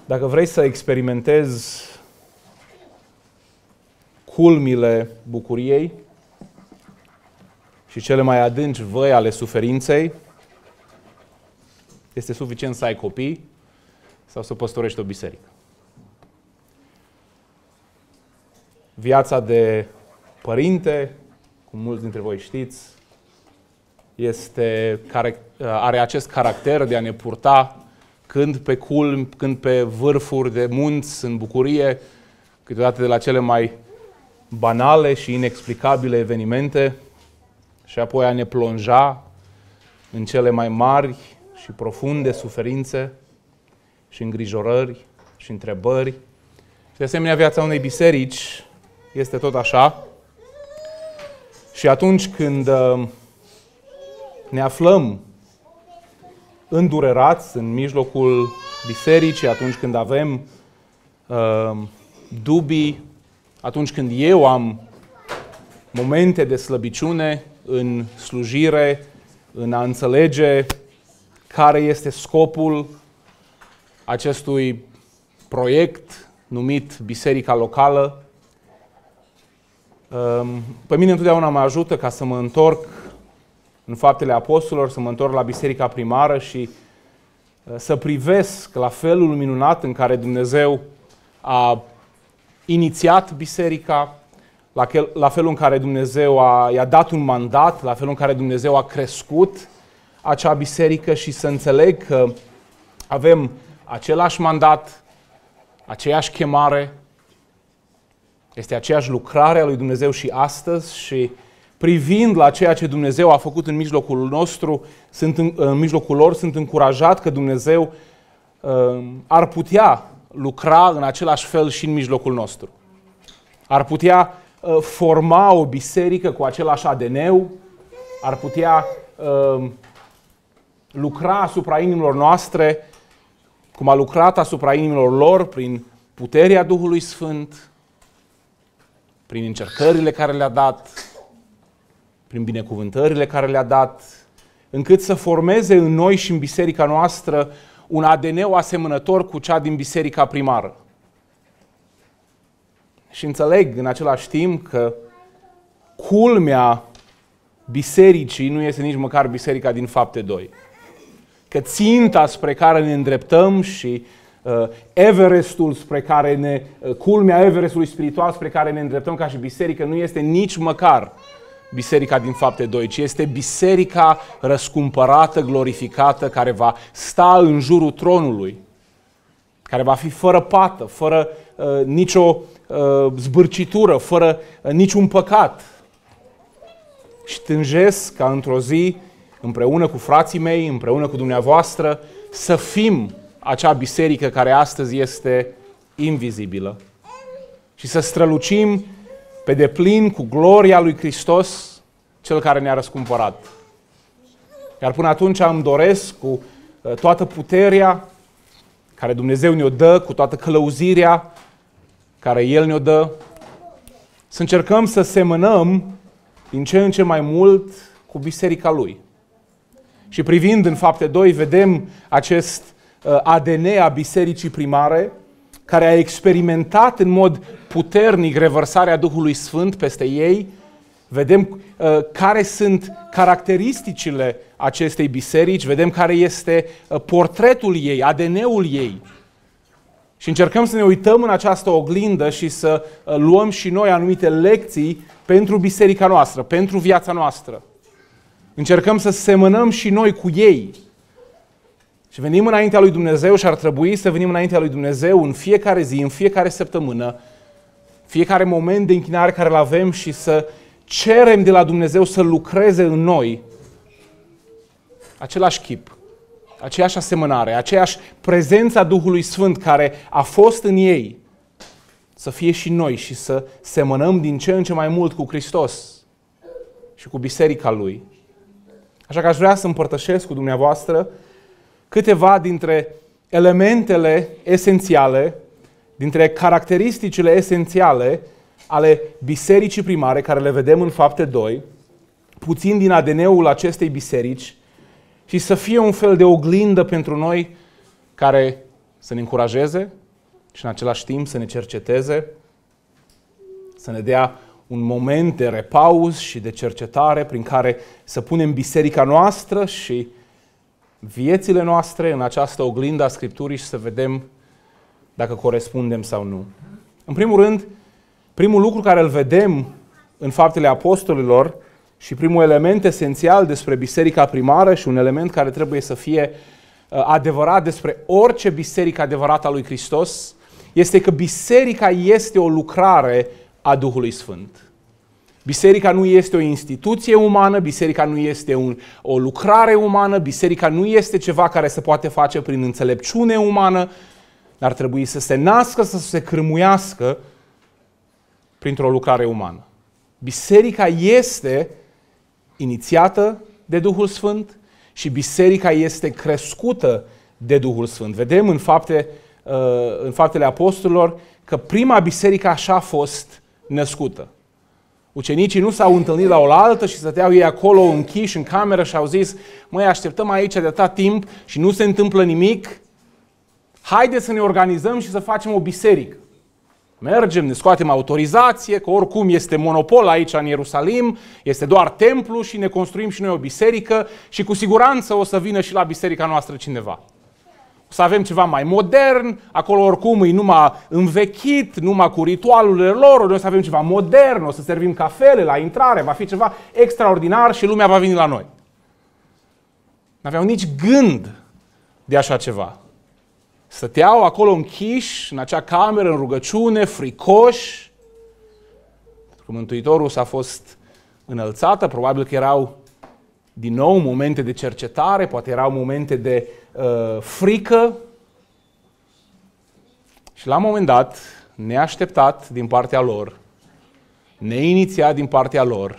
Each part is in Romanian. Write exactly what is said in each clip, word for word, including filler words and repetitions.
Dacă vrei să experimentezi culmile bucuriei și cele mai adânci văi ale suferinței, este suficient să ai copii sau să păstorești o biserică. Viața de părinte, cum mulți dintre voi știți, este, are acest caracter de a ne purta când pe culmi, când pe vârfuri de munți în bucurie, câteodată de la cele mai banale și inexplicabile evenimente, și apoi a ne plonja în cele mai mari și profunde suferințe și îngrijorări și întrebări. Și de asemenea, viața unei biserici este tot așa. Și atunci când ne aflăm îndurerați în mijlocul bisericii, atunci când avem uh, dubii, atunci când eu am momente de slăbiciune în slujire, în a înțelege care este scopul acestui proiect numit Biserica Locală, uh, pe mine întotdeauna mă ajută ca să mă întorc în Faptele Apostolilor, să mă întorc la biserica primară și să privesc la felul minunat în care Dumnezeu a inițiat biserica, la, chel, la felul în care Dumnezeu a, i-a dat un mandat, la felul în care Dumnezeu a crescut acea biserică și să înțeleg că avem același mandat, aceeași chemare, este aceeași lucrare a lui Dumnezeu și astăzi și privind la ceea ce Dumnezeu a făcut în mijlocul nostru, sunt în, în mijlocul lor, sunt încurajat că Dumnezeu uh, ar putea lucra în același fel și în mijlocul nostru. Ar putea uh, forma o biserică cu același A D N-ul, ar putea uh, lucra asupra inimilor noastre, cum a lucrat asupra inimilor lor, prin puterea Duhului Sfânt, prin încercările care le-a dat, prin binecuvântările care le-a dat, încât să formeze în noi și în biserica noastră un A D N asemănător cu cea din biserica primară. Și înțeleg în același timp că culmea bisericii nu este nici măcar biserica din Fapte doi. Că ținta spre care ne îndreptăm și uh, Everestul spre care ne, uh, culmea Everestului spiritual spre care ne îndreptăm ca și biserică nu este nici măcar biserica din Fapte doi, ci este biserica răscumpărată, glorificată, care va sta în jurul tronului, care va fi fără pată, fără uh, nicio uh, zbârcitură, fără uh, niciun păcat. Și tânjesc ca într-o zi, împreună cu frații mei, împreună cu dumneavoastră, să fim acea biserică care astăzi este invizibilă și să strălucim pe deplin cu gloria lui Hristos, Cel care ne-a răscumpărat. Iar până atunci îmi doresc cu toată puterea care Dumnezeu ne-o dă, cu toată călăuzirea care El ne-o dă, să încercăm să semănăm din ce în ce mai mult cu biserica Lui. Și privind în Fapte doi, vedem acest A D N a bisericii primare, care a experimentat în mod puternic revărsarea Duhului Sfânt peste ei. Vedem uh, care sunt caracteristicile acestei biserici, vedem care este uh, portretul ei, A D N-ul ei. Și încercăm să ne uităm în această oglindă și să uh, luăm și noi anumite lecții pentru biserica noastră, pentru viața noastră. Încercăm să semănăm și noi cu ei. Și venim înaintea lui Dumnezeu și ar trebui să venim înaintea lui Dumnezeu în fiecare zi, în fiecare săptămână, fiecare moment de închinare care îl avem și să cerem de la Dumnezeu să lucreze în noi același chip, aceeași asemănare, aceeași prezența Duhului Sfânt care a fost în ei, să fie și noi și să semănăm din ce în ce mai mult cu Hristos și cu biserica Lui. Așa că aș vrea să împărtășesc cu dumneavoastră câteva dintre elementele esențiale, dintre caracteristicile esențiale ale bisericii primare, care le vedem în Fapte doi, puțin din A D N-ul acestei biserici, și să fie un fel de oglindă pentru noi care să ne încurajeze și în același timp să ne cerceteze, să ne dea un moment de repaus și de cercetare prin care să punem biserica noastră și viețile noastre în această oglindă a Scripturii și să vedem dacă corespundem sau nu. În primul rând, primul lucru care îl vedem în Faptele Apostolilor și primul element esențial despre biserica primară și un element care trebuie să fie adevărat despre orice biserică adevărată a lui Hristos, este că biserica este o lucrare a Duhului Sfânt. Biserica nu este o instituție umană, biserica nu este un, o lucrare umană, biserica nu este ceva care se poate face prin înțelepciune umană, dar trebuie să se nască, să se cârmuiască printr-o lucrare umană. Biserica este inițiată de Duhul Sfânt și biserica este crescută de Duhul Sfânt. Vedem în, fapte, în Faptele Apostolilor că prima biserică așa a fost născută. Ucenicii nu s-au întâlnit la oaltă și stăteau ei acolo închiși în cameră și au zis: măi, așteptăm aici de atât timp și nu se întâmplă nimic. Haideți să ne organizăm și să facem o biserică. Mergem, ne scoatem autorizație, că oricum este monopol aici în Ierusalim, este doar templu și ne construim și noi o biserică și cu siguranță o să vină și la biserica noastră cineva. O să avem ceva mai modern, acolo oricum e numai învechit, numai cu ritualurile lor, noi o să avem ceva modern, o să servim cafele la intrare, va fi ceva extraordinar și lumea va veni la noi. Nu aveau nici gând de așa ceva. Stăteau acolo închiși, în acea cameră, în rugăciune, fricoși. Pentru că Mântuitorul s-a fost înălțată, probabil că erau din nou momente de cercetare, poate erau momente de uh, frică. Și la un moment dat, neașteptat din partea lor, neinițiat din partea lor,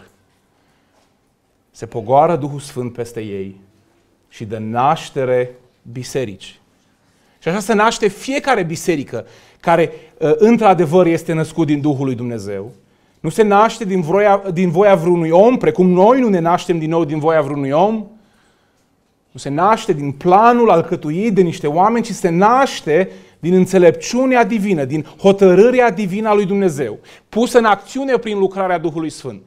se pogoară Duhul Sfânt peste ei și dă naștere bisericii. Și așa se naște fiecare biserică care, într-adevăr, este născut din Duhul lui Dumnezeu. Nu se naște din voia, din voia vreunui om, precum noi nu ne naștem din nou din voia vreunui om. Nu se naște din planul alcătuit de niște oameni, ci se naște din înțelepciunea divină, din hotărârea divină a lui Dumnezeu, pusă în acțiune prin lucrarea Duhului Sfânt.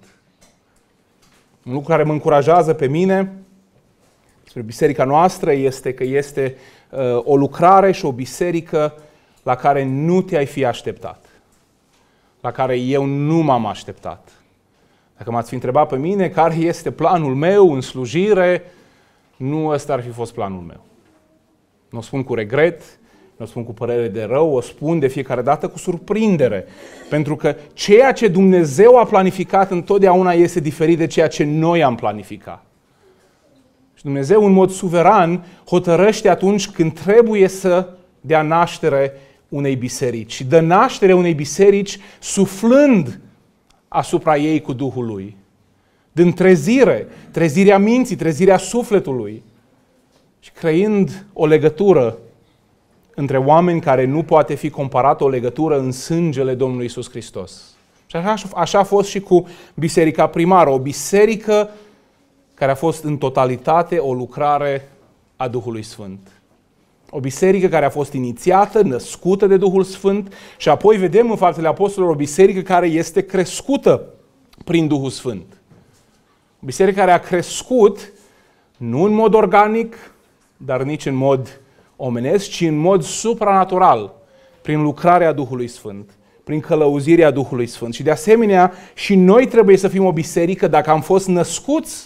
Un lucru care mă încurajează pe mine spre biserica noastră este că este uh, o lucrare și o biserică la care nu te-ai fi așteptat. La care eu nu m-am așteptat. Dacă m-ați fi întrebat pe mine care este planul meu în slujire, nu ăsta ar fi fost planul meu. Nu o spun cu regret, nu o spun cu părere de rău, o spun de fiecare dată cu surprindere. Pentru că ceea ce Dumnezeu a planificat întotdeauna este diferit de ceea ce noi am planificat. Și Dumnezeu, în mod suveran, hotărăște atunci când trebuie să dea naștere unei biserici. Și dă naștere unei biserici suflând asupra ei cu Duhul Lui. Dând trezire, trezirea minții, trezirea sufletului. Și creând o legătură între oameni care nu poate fi comparată, o legătură în sângele Domnului Iisus Hristos. Și așa, așa a fost și cu biserica primară. O biserică care a fost în totalitate o lucrare a Duhului Sfânt. O biserică care a fost inițiată, născută de Duhul Sfânt și apoi vedem în Faptele Apostolilor o biserică care este crescută prin Duhul Sfânt. O biserică care a crescut nu în mod organic, dar nici în mod omenesc, ci în mod supranatural, prin lucrarea Duhului Sfânt, prin călăuzirea Duhului Sfânt. Și de asemenea, și noi trebuie să fim o biserică dacă am fost născuți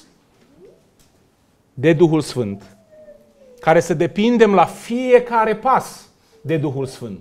de Duhul Sfânt, care să depindem la fiecare pas de Duhul Sfânt.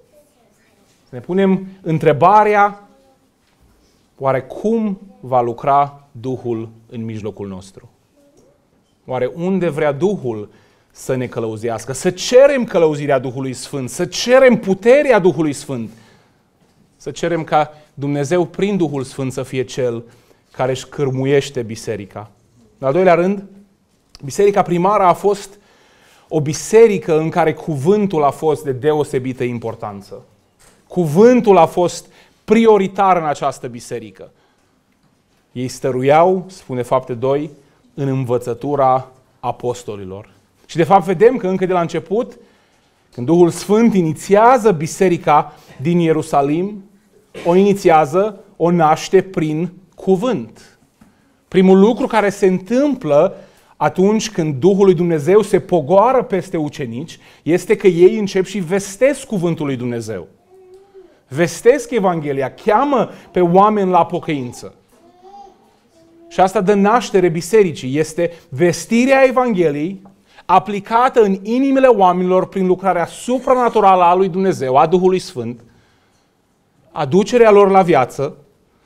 Să ne punem întrebarea, oare cum va lucra Duhul în mijlocul nostru? Oare unde vrea Duhul să ne călăuzească? Să cerem călăuzirea Duhului Sfânt, să cerem puterea Duhului Sfânt, să cerem ca Dumnezeu prin Duhul Sfânt să fie Cel care își cârmuiește biserica. În al doilea rând, biserica primară a fost o biserică în care cuvântul a fost de deosebită importanță. Cuvântul a fost prioritar în această biserică. Ei stăruiau, spune Fapte doi, în învățătura apostolilor. Și de fapt vedem că încă de la început, Când Duhul Sfânt inițiază biserica din Ierusalim, o inițiază, o naște prin cuvânt. Primul lucru care se întâmplă atunci când Duhul lui Dumnezeu se pogoară peste ucenici este că ei încep și vestesc cuvântul lui Dumnezeu. Vestesc Evanghelia, cheamă pe oameni la pocăință. Și asta dă naștere bisericii. Este vestirea Evangheliei aplicată în inimile oamenilor prin lucrarea supranaturală a lui Dumnezeu, a Duhului Sfânt, aducerea lor la viață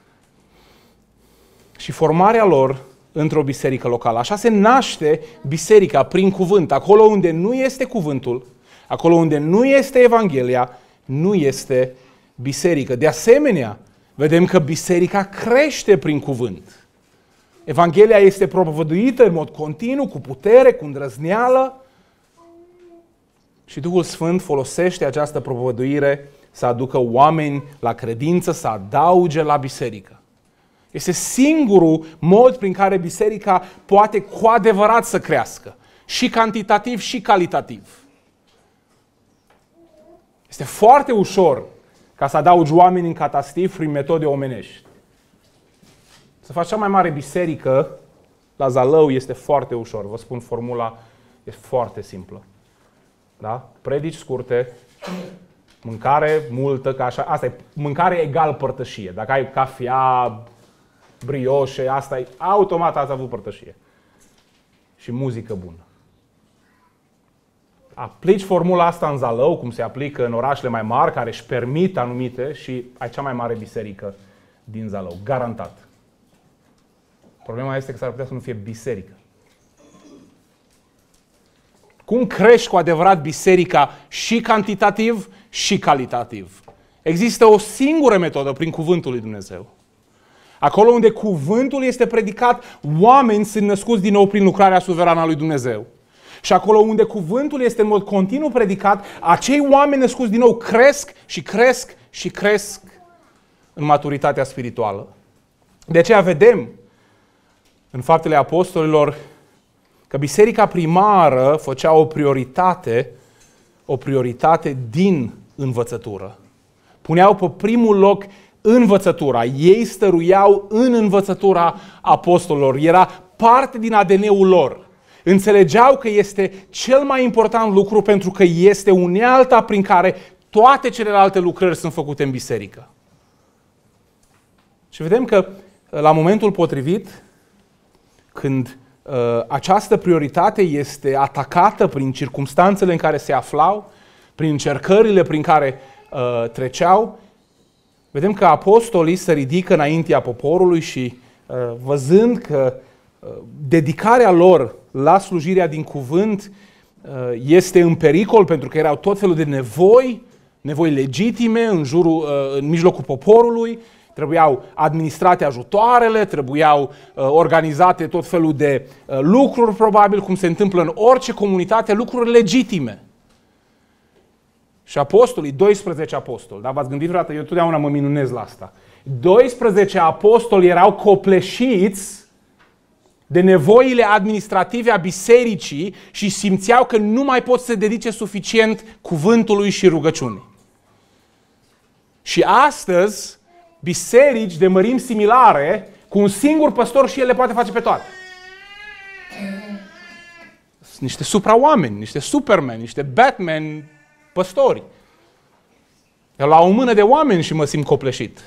și formarea lor într-o biserică locală. Așa se naște biserica prin cuvânt. Acolo unde nu este cuvântul, acolo unde nu este Evanghelia, nu este biserică. De asemenea, vedem că biserica crește prin cuvânt. Evanghelia este propovăduită în mod continuu, cu putere, cu îndrăzneală și Duhul Sfânt folosește această propovăduire să aducă oameni la credință, să adauge la biserică. Este singurul mod prin care biserica poate cu adevărat să crească, și cantitativ și calitativ. Este foarte ușor ca să adaugi oameni în catastiv prin metode omenești. Să faci cea mai mare biserică la Zalău este foarte ușor. Vă spun, formula e foarte simplă. Da? Predici scurte, mâncare multă, ca așa, asta e mâncare egal părtășie. Dacă ai cafea, brioșe, asta e, automat ați avut părtășie. Și muzică bună. Aplici formula asta în Zalău, cum se aplică în orașele mai mari, care își permit anumite, și ai cea mai mare biserică din Zalău. Garantat. Problema este că s-ar putea să nu fie biserică. Cum crești cu adevărat biserica și cantitativ și calitativ? Există o singură metodă, prin cuvântul lui Dumnezeu. Acolo unde cuvântul este predicat, oameni sunt născuți din nou prin lucrarea suverană a lui Dumnezeu. Și acolo unde cuvântul este în mod continuu predicat, acei oameni născuți din nou cresc și cresc și cresc în maturitatea spirituală. De aceea vedem în Faptele Apostolilor că biserica primară făcea o prioritate, o prioritate din învățătură. Puneau pe primul loc învățătura. Ei stăruiau în învățătura apostolilor. Era parte din A D N-ul lor. Înțelegeau că este cel mai important lucru pentru că este unealta prin care toate celelalte lucrări sunt făcute în biserică. Și vedem că la momentul potrivit, când uh, această prioritate este atacată prin circumstanțele în care se aflau, prin încercările prin care uh, treceau, vedem că apostolii se ridică înaintea poporului și uh, văzând că uh, dedicarea lor la slujirea din cuvânt uh, este în pericol pentru că erau tot felul de nevoi, nevoi legitime în, jurul, uh, în mijlocul poporului, trebuiau administrate ajutoarele, trebuiau uh, organizate tot felul de uh, lucruri, probabil, cum se întâmplă în orice comunitate, lucruri legitime. Și apostolii, doisprezece apostoli, da? V-ați gândit vreodată? Eu totdeauna mă minunez la asta. doisprezece apostoli erau copleșiți de nevoile administrative a bisericii și simțeau că nu mai pot să se dedice suficient cuvântului și rugăciunii. Și astăzi, biserici de mărimi similare, cu un singur păstor și el le poate face pe toate. Sunt niște supra-oameni, niște supermen, niște Batman păstori. Eu la o mână de oameni și mă simt copleșit.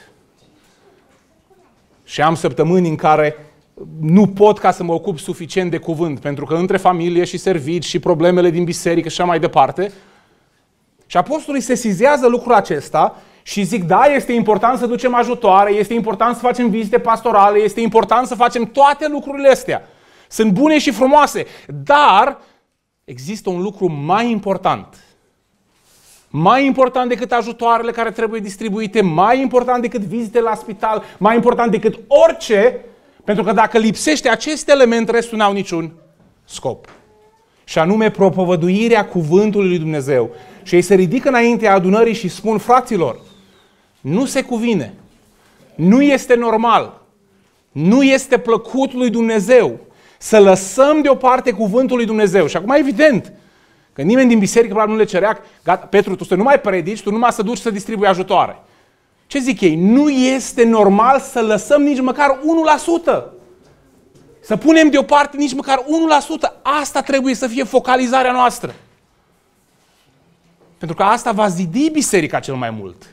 Și am săptămâni în care nu pot ca să mă ocup suficient de cuvânt, pentru că între familie și servici și problemele din biserică și așa mai departe. Și apostolii sesizează lucrul acesta și zic, da, este important să ducem ajutoare, este important să facem vizite pastorale, este important să facem toate lucrurile astea. Sunt bune și frumoase, dar există un lucru mai important. Mai important decât ajutoarele care trebuie distribuite, mai important decât vizite la spital, mai important decât orice, pentru că dacă lipsește acest element, restul n-au niciun scop. Și anume propovăduirea cuvântului lui Dumnezeu. Și ei se ridică înaintea adunării și spun, fraților, nu se cuvine, nu este normal, nu este plăcut lui Dumnezeu să lăsăm deoparte cuvântul lui Dumnezeu. Și acum, evident, Că nimeni din biserică probabil nu le cerea, gata, Petru, tu să nu mai predici, tu numai să duci să distribui ajutoare. Ce zic ei? Nu este normal să lăsăm nici măcar unu la sută. Să punem deoparte nici măcar unu la sută. Asta trebuie să fie focalizarea noastră. Pentru că asta va zidi biserica cel mai mult.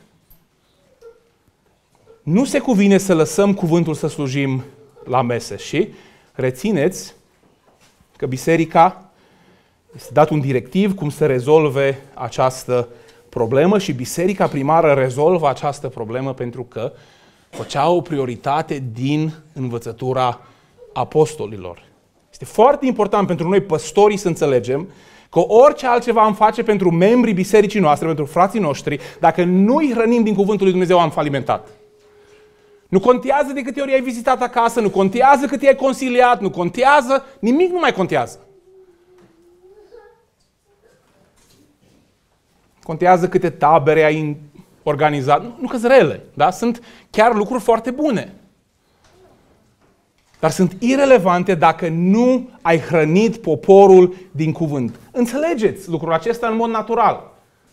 Nu se cuvine să lăsăm cuvântul să slujim la mese și rețineți că biserica este dat un directiv cum să rezolve această problemă și biserica primară rezolvă această problemă pentru că făcea o prioritate din învățătura apostolilor. Este foarte important pentru noi păstorii să înțelegem că orice altceva am face pentru membrii bisericii noastre, pentru frații noștri, dacă nu îi hrănim din cuvântul lui Dumnezeu, am falimentat. Nu contează de câte ori ai vizitat acasă, nu contează cât i-ai consiliat, nu contează, nimic nu mai contează. Contează câte tabere ai organizat. Nu, nu că-s rele, da? Sunt chiar lucruri foarte bune. Dar sunt irelevante dacă nu ai hrănit poporul din cuvânt. Înțelegeți lucrul acesta în mod natural.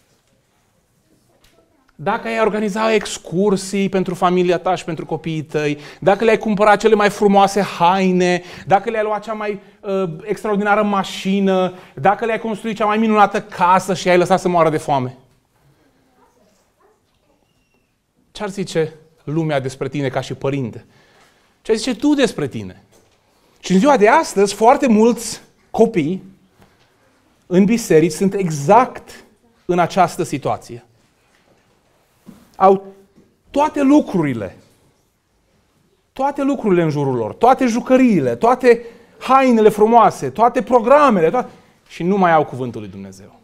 Dacă ai organizat excursii pentru familia ta și pentru copiii tăi, dacă le-ai cumpărat cele mai frumoase haine, dacă le-ai luat cea mai uh, extraordinară mașină, dacă le-ai construit cea mai minunată casă și ai lăsat să moară de foame. Ce-ar zice lumea despre tine ca și părinte? Ce zice tu despre tine? Și în ziua de astăzi, foarte mulți copii în biserici sunt exact în această situație. Au toate lucrurile, toate lucrurile în jurul lor, toate jucăriile, toate hainele frumoase, toate programele, toate... și nu mai au cuvântul lui Dumnezeu.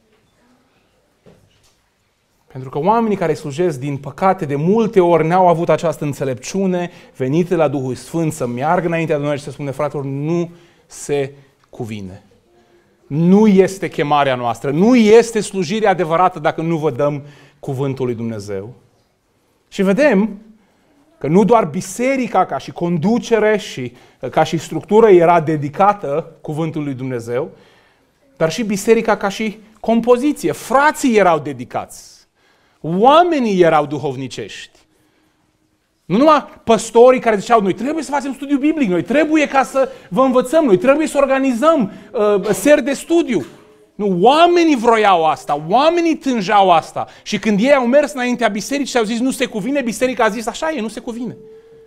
Pentru că oamenii care slujesc, din păcate, de multe ori n-au avut această înțelepciune venită la Duhul Sfânt să meargă înaintea de noi și să spune, fraților, nu se cuvine. Nu este chemarea noastră, nu este slujirea adevărată dacă nu vă dăm cuvântul lui Dumnezeu. Și vedem că nu doar biserica ca și conducere și ca și structură era dedicată cuvântului lui Dumnezeu, dar și biserica ca și compoziție. Frații erau dedicați. Oamenii erau duhovnicești. Nu numai păstorii care ziceau, noi trebuie să facem studiu biblic, noi trebuie ca să vă învățăm, noi trebuie să organizăm uh, seri de studiu. Nu, oamenii vroiau asta, oamenii tânjau asta. Și când ei au mers înaintea bisericii și au zis nu se cuvine, biserica a zis așa e, nu se cuvine.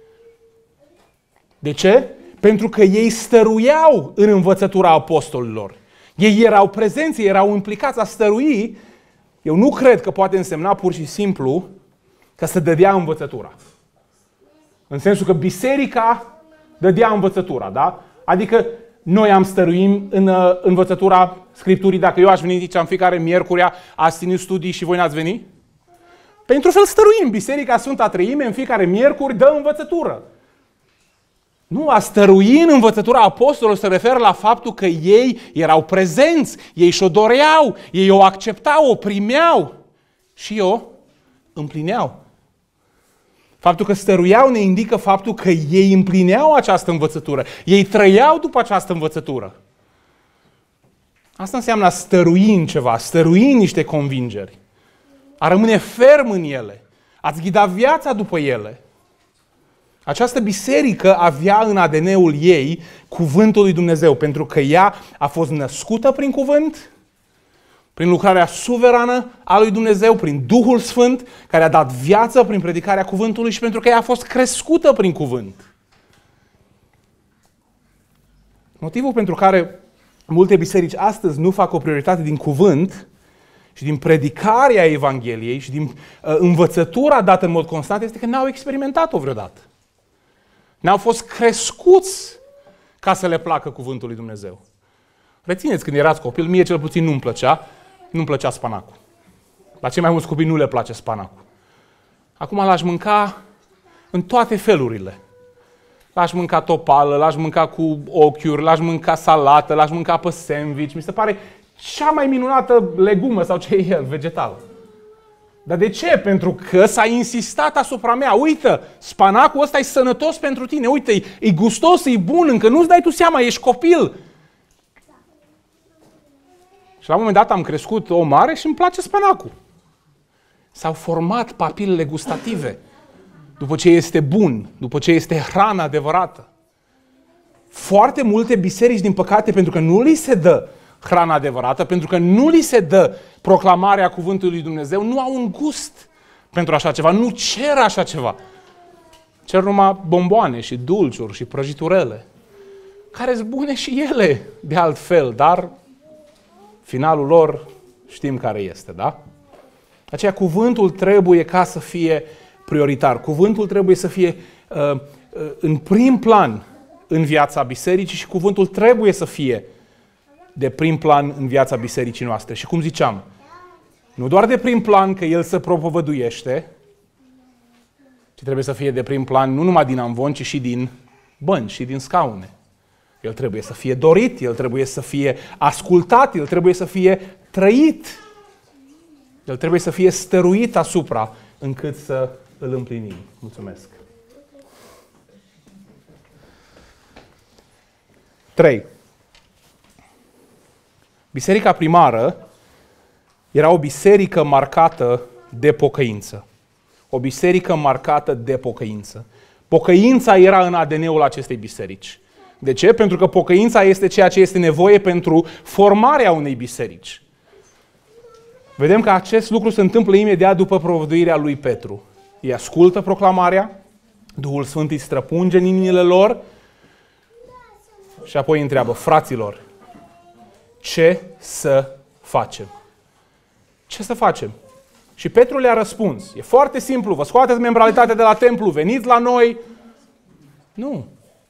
De ce? Pentru că ei stăruiau în învățătura apostolilor. Ei erau prezenți, ei erau implicați. A stărui, eu nu cred că poate însemna pur și simplu că se dădea învățătura. În sensul că biserica dădea învățătura, da? Adică noi am stăruim în uh, învățătura Scripturii. Dacă eu aș veni, ziceam, fiecare miercurea, ați ținut studii și voi n-ați venit? Pentru fel stăruim. Biserica Sfânta Treime în fiecare miercuri dă învățătură. Nu, a stărui în învățătura apostolilor se referă la faptul că ei erau prezenți, ei și-o doreau, ei o acceptau, o primeau și o împlineau. Faptul că stăruiau ne indică faptul că ei împlineau această învățătură. Ei trăiau după această învățătură. Asta înseamnă a stărui în ceva, a stărui în niște convingeri. A rămâne ferm în ele. A-ți ghida viața după ele. Această biserică avea în A D N-ul ei cuvântul lui Dumnezeu, pentru că ea a fost născută prin cuvânt, prin lucrarea suverană a lui Dumnezeu, prin Duhul Sfânt, care a dat viață prin predicarea cuvântului și pentru că ea a fost crescută prin cuvânt. Motivul pentru care multe biserici astăzi nu fac o prioritate din cuvânt și din predicarea Evangheliei și din uh, învățătura dată în mod constant este că n-au experimentat-o vreodată. N-au fost crescuți ca să le placă cuvântul lui Dumnezeu. Rețineți, când erați copil, mie cel puțin nu-mi plăcea, nu-mi plăcea spanacul. La cei mai mulți copii nu le place spanacul. Acum l-aș mânca în toate felurile. L-aș mânca topală, l-aș mânca cu ochiuri, l-aș mânca salată, l-aș mânca pe sandwich. Mi se pare cea mai minunată legumă sau ce e el, vegetală. Dar de ce? Pentru că s-a insistat asupra mea. Uite, spanacul ăsta e sănătos pentru tine. Uite, e, e gustos, e bun, încă nu-ți dai tu seama, ești copil. Și Și la un moment dat am crescut om mare și îmi place spanacul. S-au format papilele gustative. După ce este bun, după ce este hrană adevărată. Foarte multe biserici, din păcate, pentru că nu li se dă hrana adevărată, pentru că nu li se dă proclamarea cuvântului lui Dumnezeu, nu au un gust pentru așa ceva, nu cer așa ceva. Cer numai bomboane și dulciuri și prăjiturele, care sunt bune și ele de altfel, dar finalul lor știm care este, da? Aceea cuvântul trebuie ca să fie prioritar. Cuvântul trebuie să fie uh, uh, în prim plan în viața bisericii și cuvântul trebuie să fie de prim plan în viața bisericii noastre. Și cum ziceam, nu doar de prim plan că el se propovăduiește, ci trebuie să fie de prim plan nu numai din amvon, ci și din bănci și din scaune. El trebuie să fie dorit, el trebuie să fie ascultat, el trebuie să fie trăit. El trebuie să fie stăruit asupra încât să îl împlinim. Mulțumesc. trei. Biserica primară era o biserică marcată de pocăință. O biserică marcată de pocăință. Pocăința era în A D N-ul acestei biserici. De ce? Pentru că pocăința este ceea ce este nevoie pentru formarea unei biserici. Vedem că acest lucru se întâmplă imediat după propovăduirea lui Petru. Ei ascultă proclamarea, Duhul Sfânt îi străpunge în inimile lor și apoi întreabă, fraților, ce să facem? Ce să facem? Și Petru le-a răspuns. E foarte simplu, vă scoateți membralitatea de la templu, veniți la noi. Nu.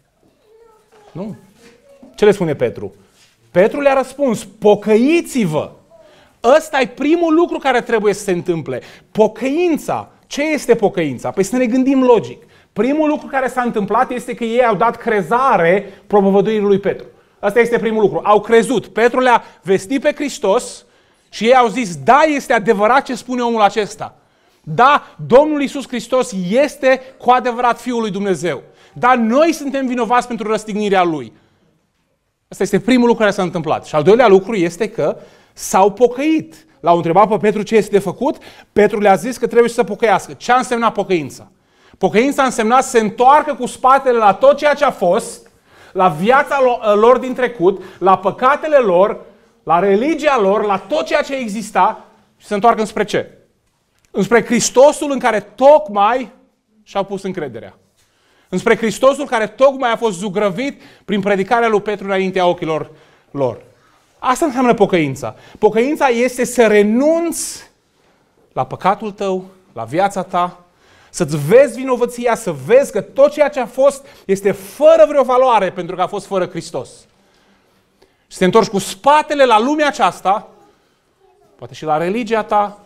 Nu. Ce le spune Petru? Petru le-a răspuns, pocăiți-vă. Ăsta e primul lucru care trebuie să se întâmple. Pocăința. Ce este pocăința? Păi să ne gândim logic. Primul lucru care s-a întâmplat este că ei au dat crezare propovăduirii lui Petru. Asta este primul lucru. Au crezut. Petru le-a vestit pe Hristos și ei au zis, da, este adevărat ce spune omul acesta. Da, Domnul Iisus Hristos este cu adevărat Fiul lui Dumnezeu. Dar noi suntem vinovați pentru răstignirea Lui. Asta este primul lucru care s-a întâmplat. Și al doilea lucru este că s-au pocăit. L-au întrebat pe Petru ce este de făcut. Petru le-a zis că trebuie să se pocăiască. Ce a însemnat pocăința? Pocăința a însemnat să se întoarcă cu spatele la tot ceea ce a fost, la viața lor din trecut, la păcatele lor, la religia lor, la tot ceea ce exista și să se întoarcă înspre ce? Înspre Hristosul în care tocmai și-au pus încrederea. Înspre Hristosul care tocmai a fost zugrăvit prin predicarea lui Petru înaintea ochilor lor. Asta înseamnă pocăința. Pocăința este să renunți la păcatul tău, la viața ta, să-ți vezi vinovăția, să vezi că tot ceea ce a fost este fără vreo valoare pentru că a fost fără Hristos. Și să te întorci cu spatele la lumea aceasta, poate și la religia ta,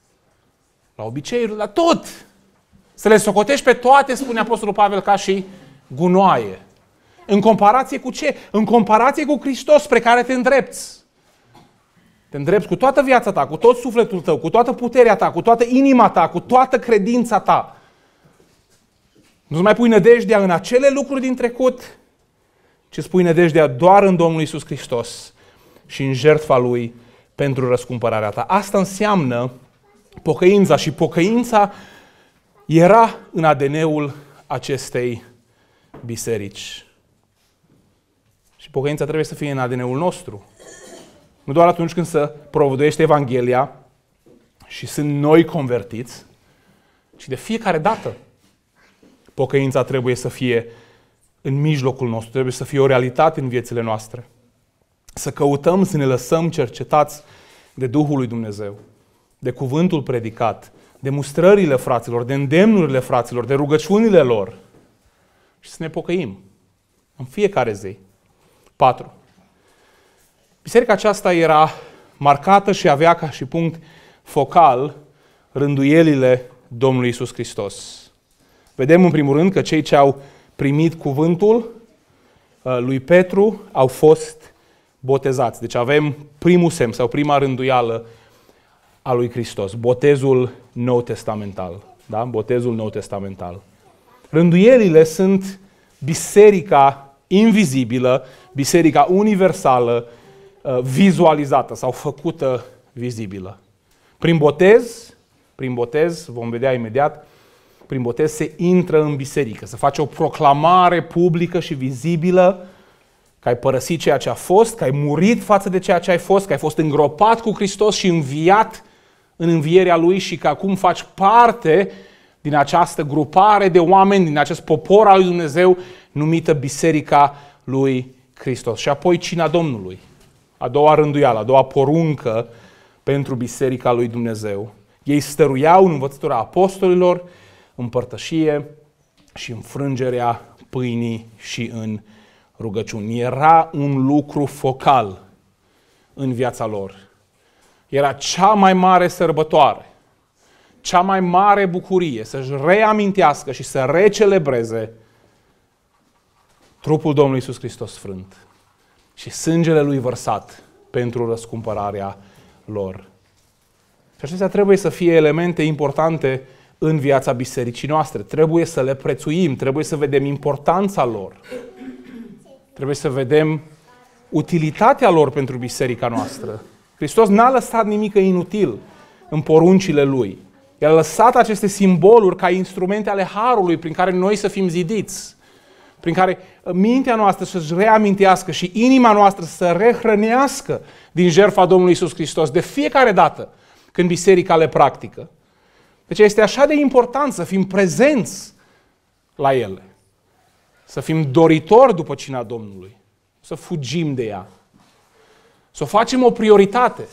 la obiceiuri, la tot. Să le socotești pe toate, spune Apostolul Pavel, ca și gunoaie. În comparație cu ce? În comparație cu Hristos spre care te îndrepți. Te îndrepți cu toată viața ta, cu tot sufletul tău, cu toată puterea ta, cu toată inima ta, cu toată credința ta. Nu-ți mai pui nădejdea în acele lucruri din trecut, ci îți pui nădejdea doar în Domnul Iisus Hristos și în jertfa Lui pentru răscumpărarea ta. Asta înseamnă pocăința și pocăința era în A D N-ul acestei biserici. Și pocăința trebuie să fie în A D N-ul nostru. Nu doar atunci când se propovăduiește Evanghelia și sunt noi convertiți, ci de fiecare dată. Pocăința trebuie să fie în mijlocul nostru, trebuie să fie o realitate în viețile noastre. Să căutăm, să ne lăsăm cercetați de Duhul lui Dumnezeu, de cuvântul predicat, de mustrările fraților, de îndemnurile fraților, de rugăciunile lor și să ne pocăim în fiecare zi. patru. Biserica aceasta era marcată și avea ca și punct focal rânduielile Domnului Iisus Hristos. Vedem în primul rând că cei ce au primit cuvântul lui Petru au fost botezați. Deci avem primul semn sau prima rânduială a lui Hristos, botezul nou testamental. Da? Botezul nou testamental. Rânduielile sunt biserica invizibilă, biserica universală vizualizată sau făcută vizibilă. Prin botez, prin botez, vom vedea imediat, prin botez se intră în biserică, se face o proclamare publică și vizibilă că ai părăsit ceea ce a fost, că ai murit față de ceea ce ai fost, că ai fost îngropat cu Hristos și înviat în învierea Lui și că acum faci parte din această grupare de oameni, din acest popor al lui Dumnezeu numită Biserica lui Hristos. Și apoi cina Domnului, a doua rânduială, a doua poruncă pentru Biserica lui Dumnezeu. Ei stăruiau în învățătura apostolilor, în părtășie și în frângerea pâinii și în rugăciuni. Era un lucru focal în viața lor. Era cea mai mare sărbătoare, cea mai mare bucurie să-și reamintească și să recelebreze trupul Domnului Iisus Hristos sfânt și sângele Lui vărsat pentru răscumpărarea lor. Și acestea trebuie să fie elemente importante în viața bisericii noastre. Trebuie să le prețuim, trebuie să vedem importanța lor. Trebuie să vedem utilitatea lor pentru biserica noastră. Hristos n-a lăsat nimic inutil în poruncile Lui. El a lăsat aceste simboluri ca instrumente ale harului prin care noi să fim zidiți, prin care mintea noastră să-și reamintească și inima noastră să rehrănească din jertfa Domnului Iisus Hristos de fiecare dată când biserica le practică. Deci este așa de important să fim prezenți la ele, să fim doritori după cina Domnului, să fugim de ea, să o facem o prioritate,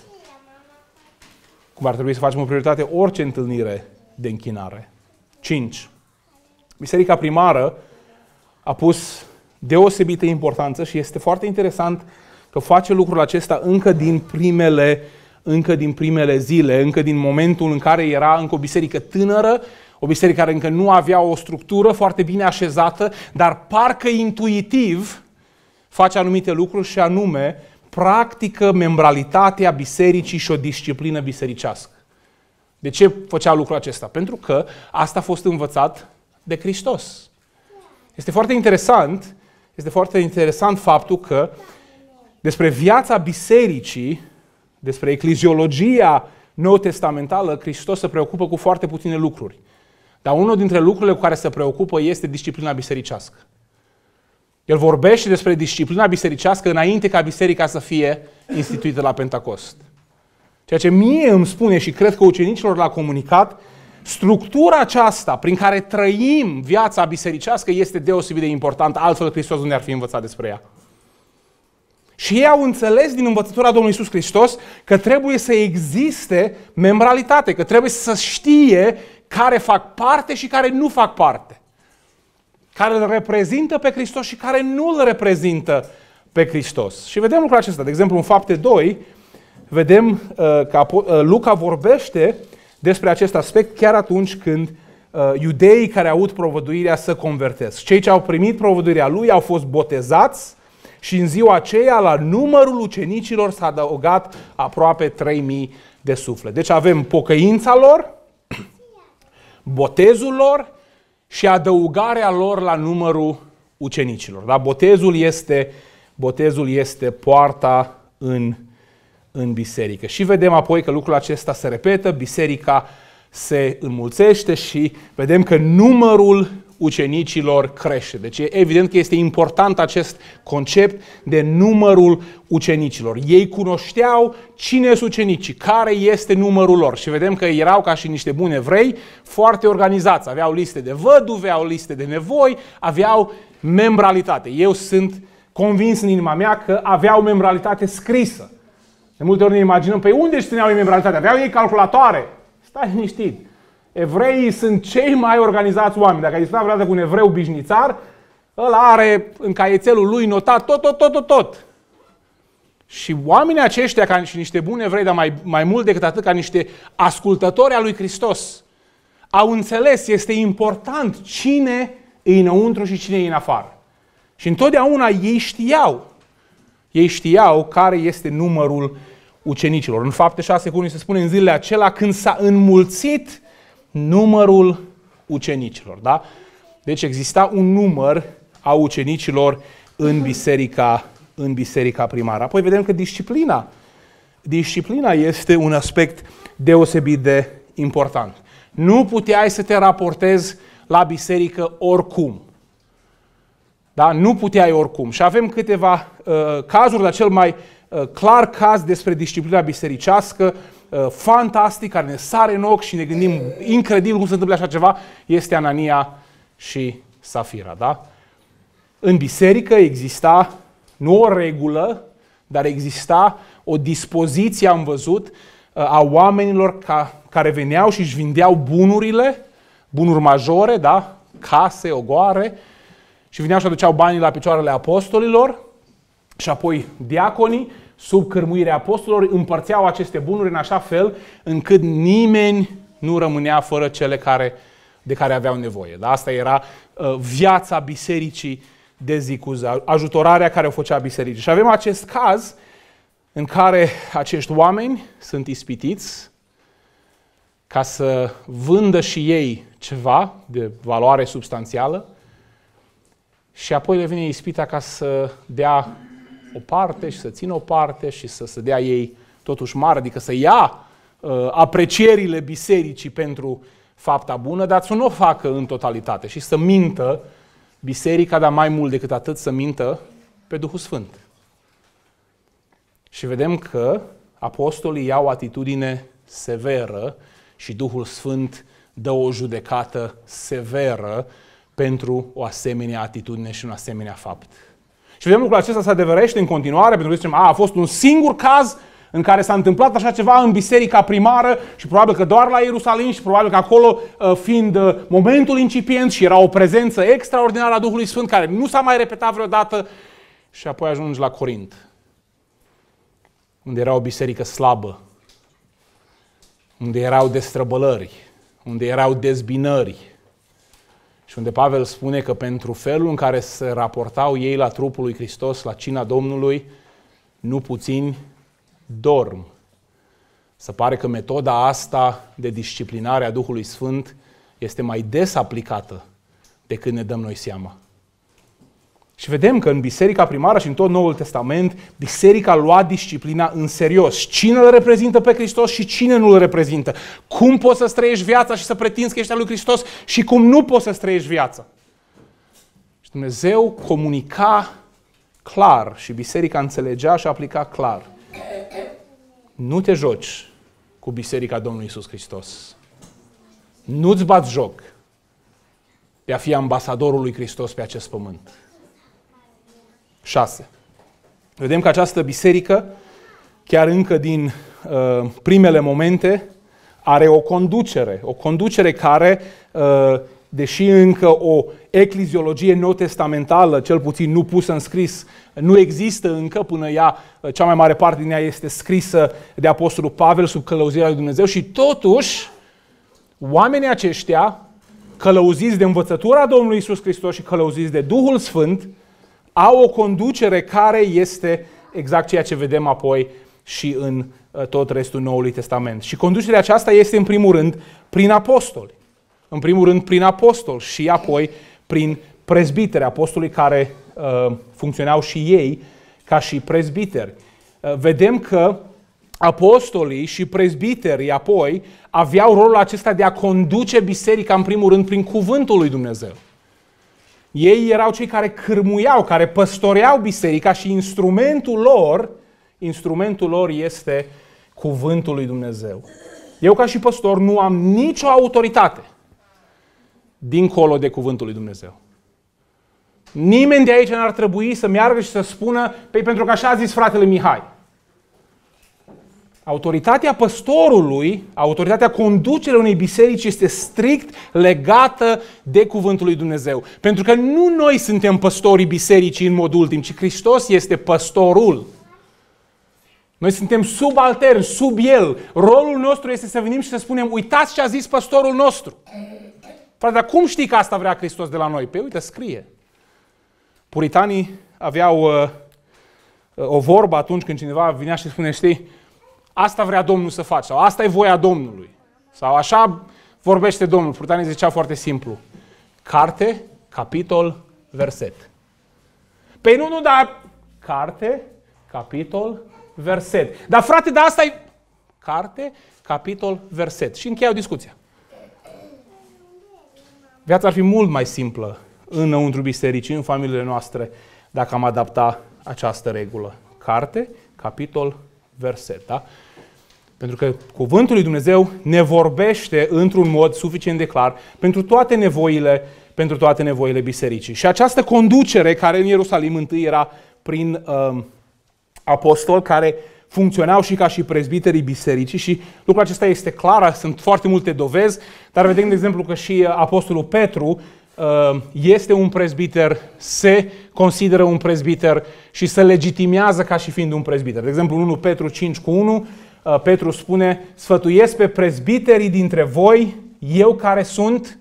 cum ar trebui să facem o prioritate orice întâlnire de închinare. cinci. Biserica primară a pus deosebită importanță și este foarte interesant că face lucrul acesta încă din primele, încă din primele zile, încă din momentul în care era încă o biserică tânără, o biserică care încă nu avea o structură foarte bine așezată, dar parcă intuitiv face anumite lucruri și anume practică membralitatea bisericii și o disciplină bisericească. De ce făcea lucrul acesta? Pentru că asta a fost învățat de Hristos. Este foarte interesant, este foarte interesant faptul că despre viața bisericii, despre ecleziologia nou-testamentală, Hristos se preocupă cu foarte puține lucruri. Dar unul dintre lucrurile cu care se preocupă este disciplina bisericească. El vorbește despre disciplina bisericească înainte ca biserica să fie instituită la Pentecost. Ceea ce mie îmi spune și cred că ucenicilor l-a comunicat, structura aceasta prin care trăim viața bisericească este deosebit de importantă, altfel Hristos nu ne-ar fi învățat despre ea. Și ei au înțeles din învățătura Domnului Iisus Hristos că trebuie să existe membralitate, că trebuie să știe care fac parte și care nu fac parte. Care îl reprezintă pe Hristos și care nu îl reprezintă pe Hristos. Și vedem lucrul acesta. De exemplu, în Fapte doi, vedem uh, că uh, Luca vorbește despre acest aspect chiar atunci când uh, iudeii care aud provăduirea să convertesc. Cei ce au primit provăduirea lui au fost botezați și în ziua aceea la numărul ucenicilor s-a adăugat aproape trei mii de suflete. Deci avem pocăința lor, botezul lor și adăugarea lor la numărul ucenicilor. Da? Botezul este, botezul este poarta în, în biserică. Și vedem apoi că lucrul acesta se repetă, biserica se înmulțește și vedem că numărul ucenicilor crește. Deci e evident că este important acest concept de numărul ucenicilor. Ei cunoșteau cine sunt ucenicii, care este numărul lor și vedem că erau ca și niște buni evrei foarte organizați. Aveau liste de văduve, aveau liste de nevoi, aveau membralitate. Eu sunt convins în inima mea că aveau membralitate scrisă. De multe ori ne imaginăm, pe unde își țineau ei membralitate? Aveau ei calculatoare? Stai liniștit. Evreii sunt cei mai organizați oameni. Dacă ai discutat vreodată cu un evreu bișnițar, ăla are în caietelul lui notat tot, tot, tot, tot, tot. Și oamenii aceștia, ca și niște buni evrei, dar mai, mai mult decât atât, ca niște ascultători al lui Hristos, au înțeles, este important cine e înăuntru și cine e în afară. Și întotdeauna ei știau, ei știau care este numărul ucenicilor. În Fapte șase, cum se spune în zilele acelea, când s-a înmulțit numărul ucenicilor. Da? Deci exista un număr a ucenicilor în biserica în biserica primară. Apoi vedem că disciplina, disciplina este un aspect deosebit de important. Nu puteai să te raportezi la biserică oricum. Da? Nu puteai oricum. Și avem câteva uh, cazuri, dar cel mai uh, clar caz despre disciplina bisericească, uh, fantastic, care ne sare în ochi și ne gândim incredibil cum se întâmplă așa ceva, este Anania și Safira. Da? În biserică exista nu o regulă, dar exista o dispoziție, am văzut, a oamenilor ca, care veneau și își vindeau bunurile, bunuri majore, da? Case, ogoare, și veneau și aduceau banii la picioarele apostolilor și apoi diaconii, sub cârmuirea apostolilor, împărțeau aceste bunuri în așa fel încât nimeni nu rămânea fără cele care, de care aveau nevoie. Da? Asta era uh, viața bisericii de zi cu zi, ajutorarea care o făcea bisericii. Și avem acest caz în care acești oameni sunt ispitiți ca să vândă și ei ceva de valoare substanțială și apoi le vine ispita ca să dea o parte și să țină o parte și să se dea ei totuși mare, adică să ia uh, aprecierile bisericii pentru fapta bună, dar să nu o facă în totalitate și să mintă biserica, dar mai mult decât atât să mintă pe Duhul Sfânt. Și vedem că apostolii iau o atitudine severă și Duhul Sfânt dă o judecată severă pentru o asemenea atitudine și un asemenea fapt. Și vedem lucrul acesta se adeverește în continuare, pentru că zicem, a, a fost un singur caz în care s-a întâmplat așa ceva în biserica primară și probabil că doar la Ierusalim și probabil că acolo, fiind momentul incipient și era o prezență extraordinară a Duhului Sfânt care nu s-a mai repetat vreodată, și apoi ajungi la Corint, unde era o biserică slabă, unde erau destrăbălări, unde erau dezbinări și unde Pavel spune că pentru felul în care se raportau ei la trupul lui Hristos, la cina Domnului, nu puțini dorm. Se pare că metoda asta de disciplinare a Duhului Sfânt este mai des aplicată decât ne dăm noi seama. Și vedem că în biserica primară și în tot Noul Testament, biserica lua disciplina în serios. Cine îl reprezintă pe Hristos și cine nu îl reprezintă. Cum poți să trăiești viața și să pretinzi că ești al lui Hristos și cum nu poți să trăiești viața. Și Dumnezeu comunica clar și biserica înțelegea și aplica clar. Nu te joci cu biserica Domnului Iisus Hristos. Nu-ți bați joc de a fi ambasadorul lui Hristos pe acest pământ. șase. Vedem că această biserică, chiar încă din uh, primele momente, are o conducere. O conducere care, uh, deși încă o ecleziologie neotestamentală, cel puțin nu pusă în scris, nu există încă până ea, cea mai mare parte din ea este scrisă de Apostolul Pavel sub călăuzirea lui Dumnezeu și totuși oamenii aceștia, călăuziți de învățătura Domnului Iisus Hristos și călăuziți de Duhul Sfânt, au o conducere care este exact ceea ce vedem apoi și în tot restul Noului Testament. Și conducerea aceasta este în primul rând prin apostoli. În primul rând prin apostoli și apoi prin prezbiteri, apostolii care uh, funcționau și ei ca și prezbiteri. Uh, vedem că apostolii și prezbiterii apoi aveau rolul acesta de a conduce biserica în primul rând prin cuvântul lui Dumnezeu. Ei erau cei care cârmuiau, care păstoreau biserica și instrumentul lor, instrumentul lor este cuvântul lui Dumnezeu. Eu ca și păstor nu am nicio autoritate dincolo de cuvântul lui Dumnezeu. Nimeni de aici n-ar trebui să meargă și să spună, păi pentru că așa a zis fratele Mihai. Autoritatea păstorului, autoritatea conducerii unei biserici este strict legată de cuvântul lui Dumnezeu. Pentru că nu noi suntem păstorii bisericii în mod ultim, ci Hristos este păstorul. Noi suntem subalterni, sub El. Rolul nostru este să venim și să spunem, uitați ce a zis păstorul nostru. Frate, dar cum știi că asta vrea Hristos de la noi? Păi uite, scrie. Puritanii aveau uh, o vorbă atunci când cineva vinea și spune, știi, asta vrea Domnul să faci, sau asta e voia Domnului. Sau așa vorbește Domnul. Puritanii zicea foarte simplu. Carte, capitol, verset. Păi nu, nu, dar carte, capitol, verset. Dar frate, dar asta e carte, capitol, verset. Și încheiau discuția. Viața ar fi mult mai simplă înăuntru bisericii, în familiile noastre, dacă am adapta această regulă. Carte, capitol, verset. Da? Pentru că cuvântul lui Dumnezeu ne vorbește într-un mod suficient de clar pentru toate nevoile, pentru toate nevoile bisericii. Și această conducere care în Ierusalim întâi era prin uh, apostoli care funcționau și ca și prezbiterii bisericii și lucrul acesta este clar, sunt foarte multe dovezi, dar vedem de exemplu că și apostolul Petru uh, este un prezbiter, se consideră un prezbiter și se legitimează ca și fiind un prezbiter. De exemplu, în unu Petru cinci cu unu, uh, Petru spune: sfătuiesc pe prezbiterii dintre voi, eu care sunt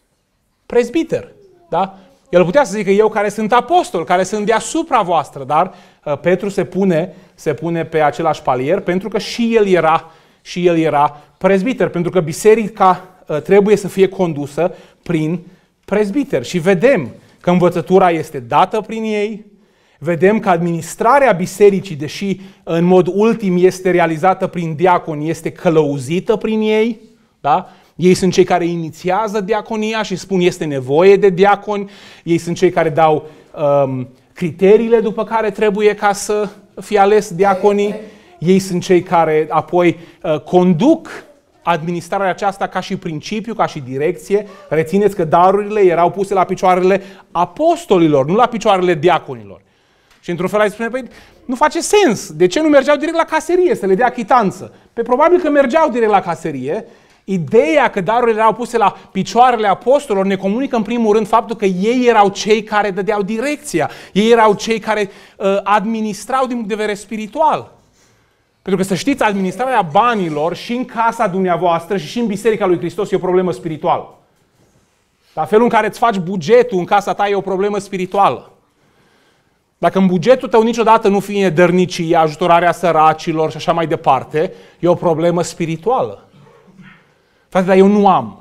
prezbiter. Da? El putea să zică eu care sunt apostol, care sunt deasupra voastră, dar uh, Petru se pune, se pune pe același palier pentru că și el era, și el era prezbiter, pentru că biserica uh, trebuie să fie condusă prin prezbiter. Și vedem că învățătura este dată prin ei, vedem că administrarea bisericii, deși în mod ultim este realizată prin diaconi, este călăuzită prin ei, da? Ei sunt cei care inițiază diaconia și spun este nevoie de diaconi. Ei sunt cei care dau um, criteriile după care trebuie ca să fie ales diaconii. Ei sunt cei care apoi uh, conduc administrarea aceasta ca și principiu, ca și direcție. Rețineți că darurile erau puse la picioarele apostolilor, nu la picioarele diaconilor. Și într-un fel ai spune, păi, nu face sens. De ce nu mergeau direct la caserie să le dea chitanță? Pe probabil că mergeau direct la caserie. Ideea că darurile erau puse la picioarele apostolilor ne comunică în primul rând faptul că ei erau cei care dădeau direcția. Ei erau cei care uh, administrau din punct de vedere spiritual. Pentru că să știți, administrarea banilor și în casa dumneavoastră și și în Biserica lui Hristos e o problemă spirituală. La felul în care îți faci bugetul în casa ta e o problemă spirituală. Dacă în bugetul tău niciodată nu fie dărnicie, ajutorarea săracilor și așa mai departe, e o problemă spirituală. Frate, dar eu nu am.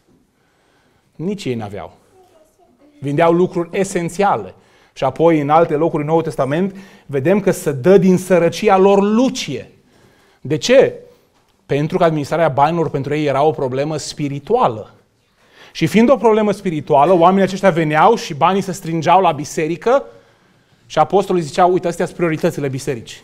Nici ei n-aveau. Vindeau lucruri esențiale. Și apoi, în alte locuri în Noul Testament, vedem că se dă din sărăcia lor lucie. De ce? Pentru că administrarea banilor pentru ei era o problemă spirituală. Și fiind o problemă spirituală, oamenii aceștia veneau și banii se strângeau la biserică și apostolii ziceau, uite, astea sunt prioritățile bisericii.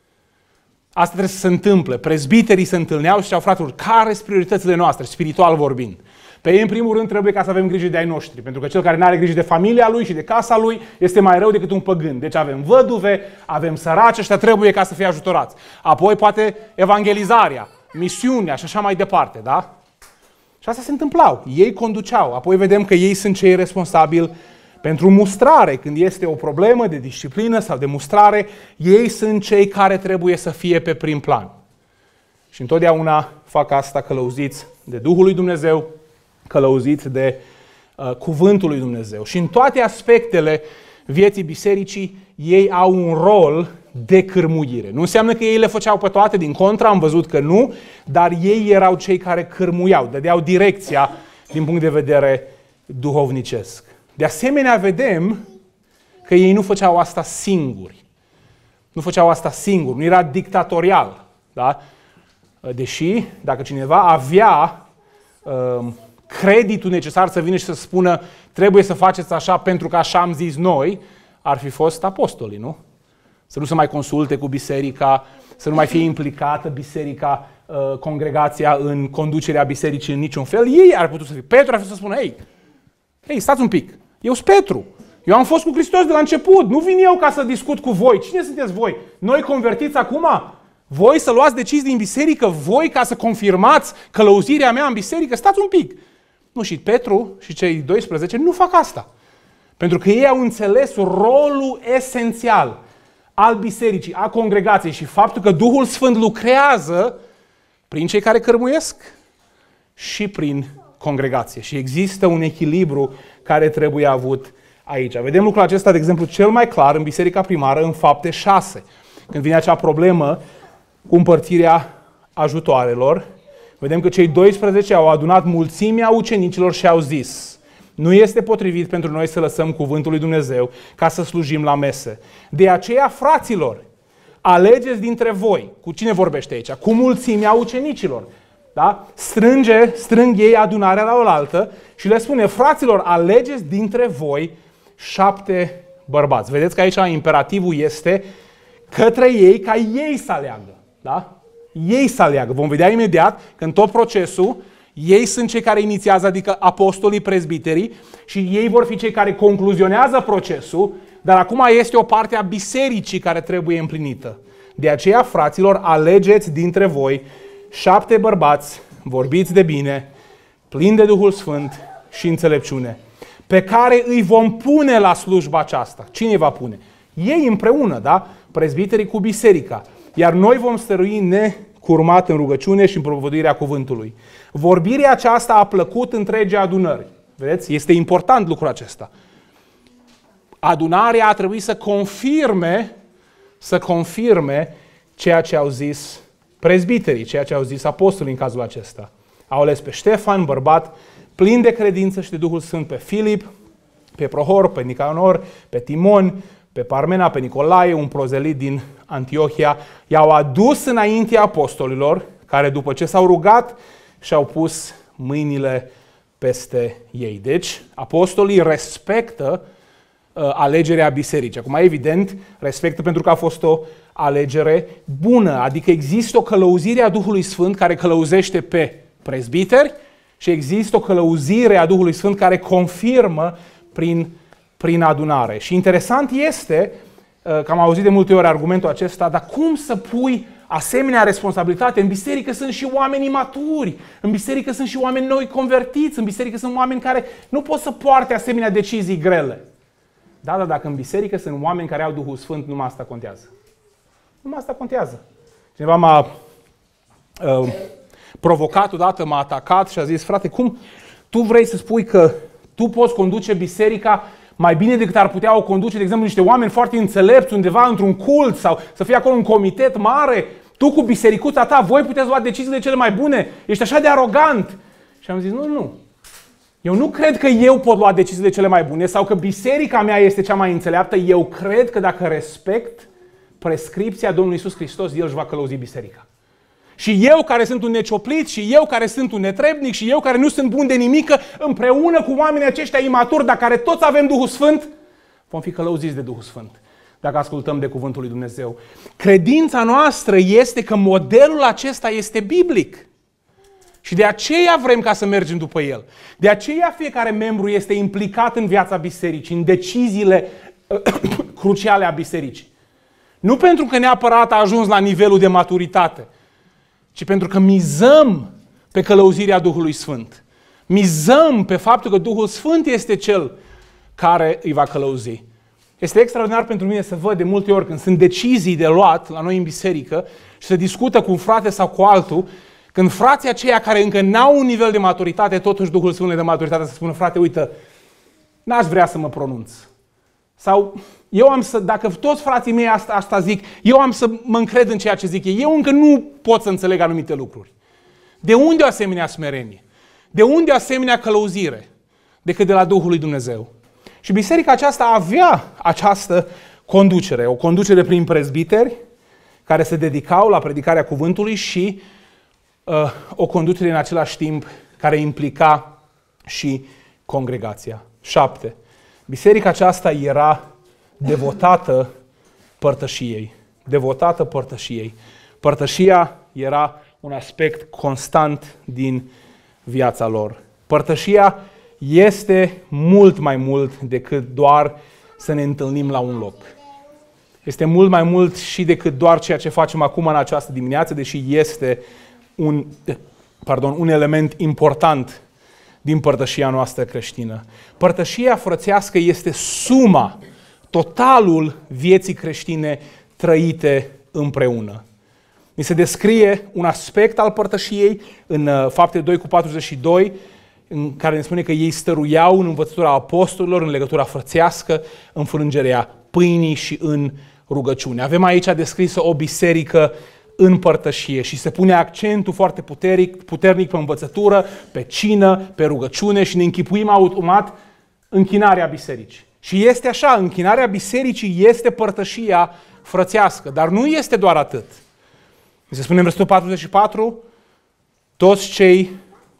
Asta trebuie să se întâmple. Prezbiterii se întâlneau și ziceau, fraților, care sunt prioritățile noastre, spiritual vorbind? Pe ei, în primul rând, trebuie ca să avem grijă de ai noștri. Pentru că cel care nu are grijă de familia lui și de casa lui este mai rău decât un păgân. Deci avem văduve, avem săraci, ăștia trebuie ca să fie ajutorați. Apoi poate evangelizarea, misiunea și așa mai departe, da? Și asta se întâmplau. Ei conduceau. Apoi vedem că ei sunt cei responsabili pentru mustrare. Când este o problemă de disciplină sau de mustrare, ei sunt cei care trebuie să fie pe prim plan. Și întotdeauna fac asta călăuziți de Duhul lui Dumnezeu, călăuziți de uh, Cuvântul lui Dumnezeu. Și în toate aspectele vieții bisericii, ei au un rol de cârmuire. Nu înseamnă că ei le făceau pe toate, din contra, am văzut că nu, dar ei erau cei care cârmuiau, dădeau direcția din punct de vedere duhovnicesc. De asemenea, vedem că ei nu făceau asta singuri. Nu făceau asta singuri, nu era dictatorial. Da? Deși, dacă cineva avea uh, creditul necesar să vină și să spună trebuie să faceți așa pentru că așa am zis noi, ar fi fost apostolii, nu? Să nu se mai consulte cu biserica, să nu mai fie implicată biserica, uh, congregația în conducerea bisericii în niciun fel. Ei ar putea să fie. Petru ar fi să spună, ei, ei, stați un pic, eu sunt Petru. Eu am fost cu Hristos de la început. Nu vin eu ca să discut cu voi. Cine sunteți voi? Noi convertiți acum? Voi să luați decizii din biserică? Voi ca să confirmați călăuzirea mea în biserică? Stați un pic. Nu, și Petru și cei doisprezece nu fac asta. Pentru că ei au înțeles rolul esențial al bisericii, a congregației și faptul că Duhul Sfânt lucrează prin cei care cărmuiesc și prin congregație. Și există un echilibru care trebuie avut aici. Vedem lucrul acesta, de exemplu, cel mai clar în biserica primară, în Fapte șase. Când vine acea problemă cu împărțirea ajutoarelor, vedem că cei doisprezece au adunat mulțimea ucenicilor și au zis, Nu este potrivit pentru noi să lăsăm cuvântul lui Dumnezeu ca să slujim la mese. De aceea, fraților, alegeți dintre voi. Cu cine vorbește aici? Cu mulțimea ucenicilor. Da? Strânge, strâng ei adunarea la oaltă și le spune, fraților, alegeți dintre voi șapte bărbați. Vedeți că aici imperativul este către ei ca ei să aleagă. Da? Ei să aleagă. Vom vedea imediat că în tot procesul ei sunt cei care inițiază, adică apostolii, prezbiterii, și ei vor fi cei care concluzionează procesul, dar acum este o parte a bisericii care trebuie împlinită. De aceea, fraților, alegeți dintre voi șapte bărbați, vorbiți de bine, plini de Duhul Sfânt și înțelepciune, pe care îi vom pune la slujba aceasta. Cine îi va pune? Ei împreună, da? Prezbiterii cu biserica. Iar noi vom stărui necurmat în rugăciune și în propovăduirea cuvântului. Vorbirea aceasta a plăcut întregii adunări. Vedeți? Este important lucrul acesta. Adunarea a trebuit să confirme, să confirme ceea ce au zis prezbiterii, ceea ce au zis apostolii în cazul acesta. Au ales pe Ștefan, bărbat plin de credință și de Duhul Sfânt, pe Filip, pe Prohor, pe Nicanor, pe Timon, pe Parmena, pe Nicolae, un prozelit din Antiohia. I-au adus înaintea apostolilor, care după ce s-au rugat, și-au pus mâinile peste ei. Deci, apostolii respectă uh, alegerea bisericii. Acum, evident, respectă pentru că a fost o alegere bună, adică există o călăuzire a Duhului Sfânt care călăuzește pe prezbiteri și există o călăuzire a Duhului Sfânt care confirmă prin, prin adunare. Și interesant este, uh, că am auzit de multe ori argumentul acesta, dar cum să pui asemenea responsabilitate? În biserică sunt și oameni imaturi, în biserică sunt și oameni noi convertiți, în biserică sunt oameni care nu pot să poarte asemenea decizii grele. Da, dar dacă în biserică sunt oameni care au Duhul Sfânt, numai asta contează. Numai asta contează. Cineva m-a uh, provocat odată, m-a atacat și a zis, frate, cum tu vrei să spui că tu poți conduce biserica mai bine decât ar putea o conduce, de exemplu, niște oameni foarte înțelepți undeva într-un cult sau să fie acolo un comitet mare? Tu cu bisericuța ta, voi puteți lua deciziile cele mai bune? Ești așa de arogant. Și am zis, nu, nu. Eu nu cred că eu pot lua deciziile cele mai bune sau că biserica mea este cea mai înțeleaptă. Eu cred că dacă respect prescripția Domnului Iisus Hristos, El își va călăuzi biserica. Și eu care sunt un necioplit, și eu care sunt un netrebnic, și eu care nu sunt bun de nimică, împreună cu oamenii aceștia imaturi, dar care toți avem Duhul Sfânt, vom fi călăuziți de Duhul Sfânt, dacă ascultăm de cuvântul lui Dumnezeu. Credința noastră este că modelul acesta este biblic. Și de aceea vrem ca să mergem după el. De aceea fiecare membru este implicat în viața bisericii, în deciziile cruciale a bisericii. Nu pentru că neapărat a ajuns la nivelul de maturitate, ci pentru că mizăm pe călăuzirea Duhului Sfânt. Mizăm pe faptul că Duhul Sfânt este Cel care îi va călăuzi. Este extraordinar pentru mine să văd de multe ori când sunt decizii de luat la noi în biserică și se discută cu un frate sau cu altul, când frații aceia care încă n-au un nivel de maturitate, totuși Duhul Sfânt le dă maturitate să spună, frate, uite, n-aș vrea să mă pronunț. Sau eu am să, dacă toți frații mei asta, asta zic, eu am să mă încred în ceea ce zic ei. Eu încă nu pot să înțeleg anumite lucruri. De unde o asemenea smerenie? De unde o asemenea călăuzire? Decât de la Duhul lui Dumnezeu. Și biserica aceasta avea această conducere. O conducere prin prezbiteri care se dedicau la predicarea cuvântului și uh, o conducere în același timp care implica și congregația. Șapte. Biserica aceasta era devotată părtășiei. Devotată părtășiei. Părtășia era un aspect constant din viața lor. Părtășia este mult mai mult decât doar să ne întâlnim la un loc. Este mult mai mult și decât doar ceea ce facem acum în această dimineață, deși este un, pardon, un element important din părtășia noastră creștină. Părtășia frățească este suma, totalul vieții creștine trăite împreună. Mi se descrie un aspect al părtășiei în Fapte doi cu patruzeci și doi, în care ne spune că ei stăruiau în învățătura apostolilor, în legătura frățească, în frângerea pâinii și în rugăciune. Avem aici descrisă o biserică în părtășie și se pune accentul foarte puternic, puternic pe învățătură, pe cină, pe rugăciune și ne închipuim automat închinarea bisericii. Și este așa, închinarea bisericii este părtășia frățească, dar nu este doar atât. Se spune în versetul patruzeci și patru, toți cei,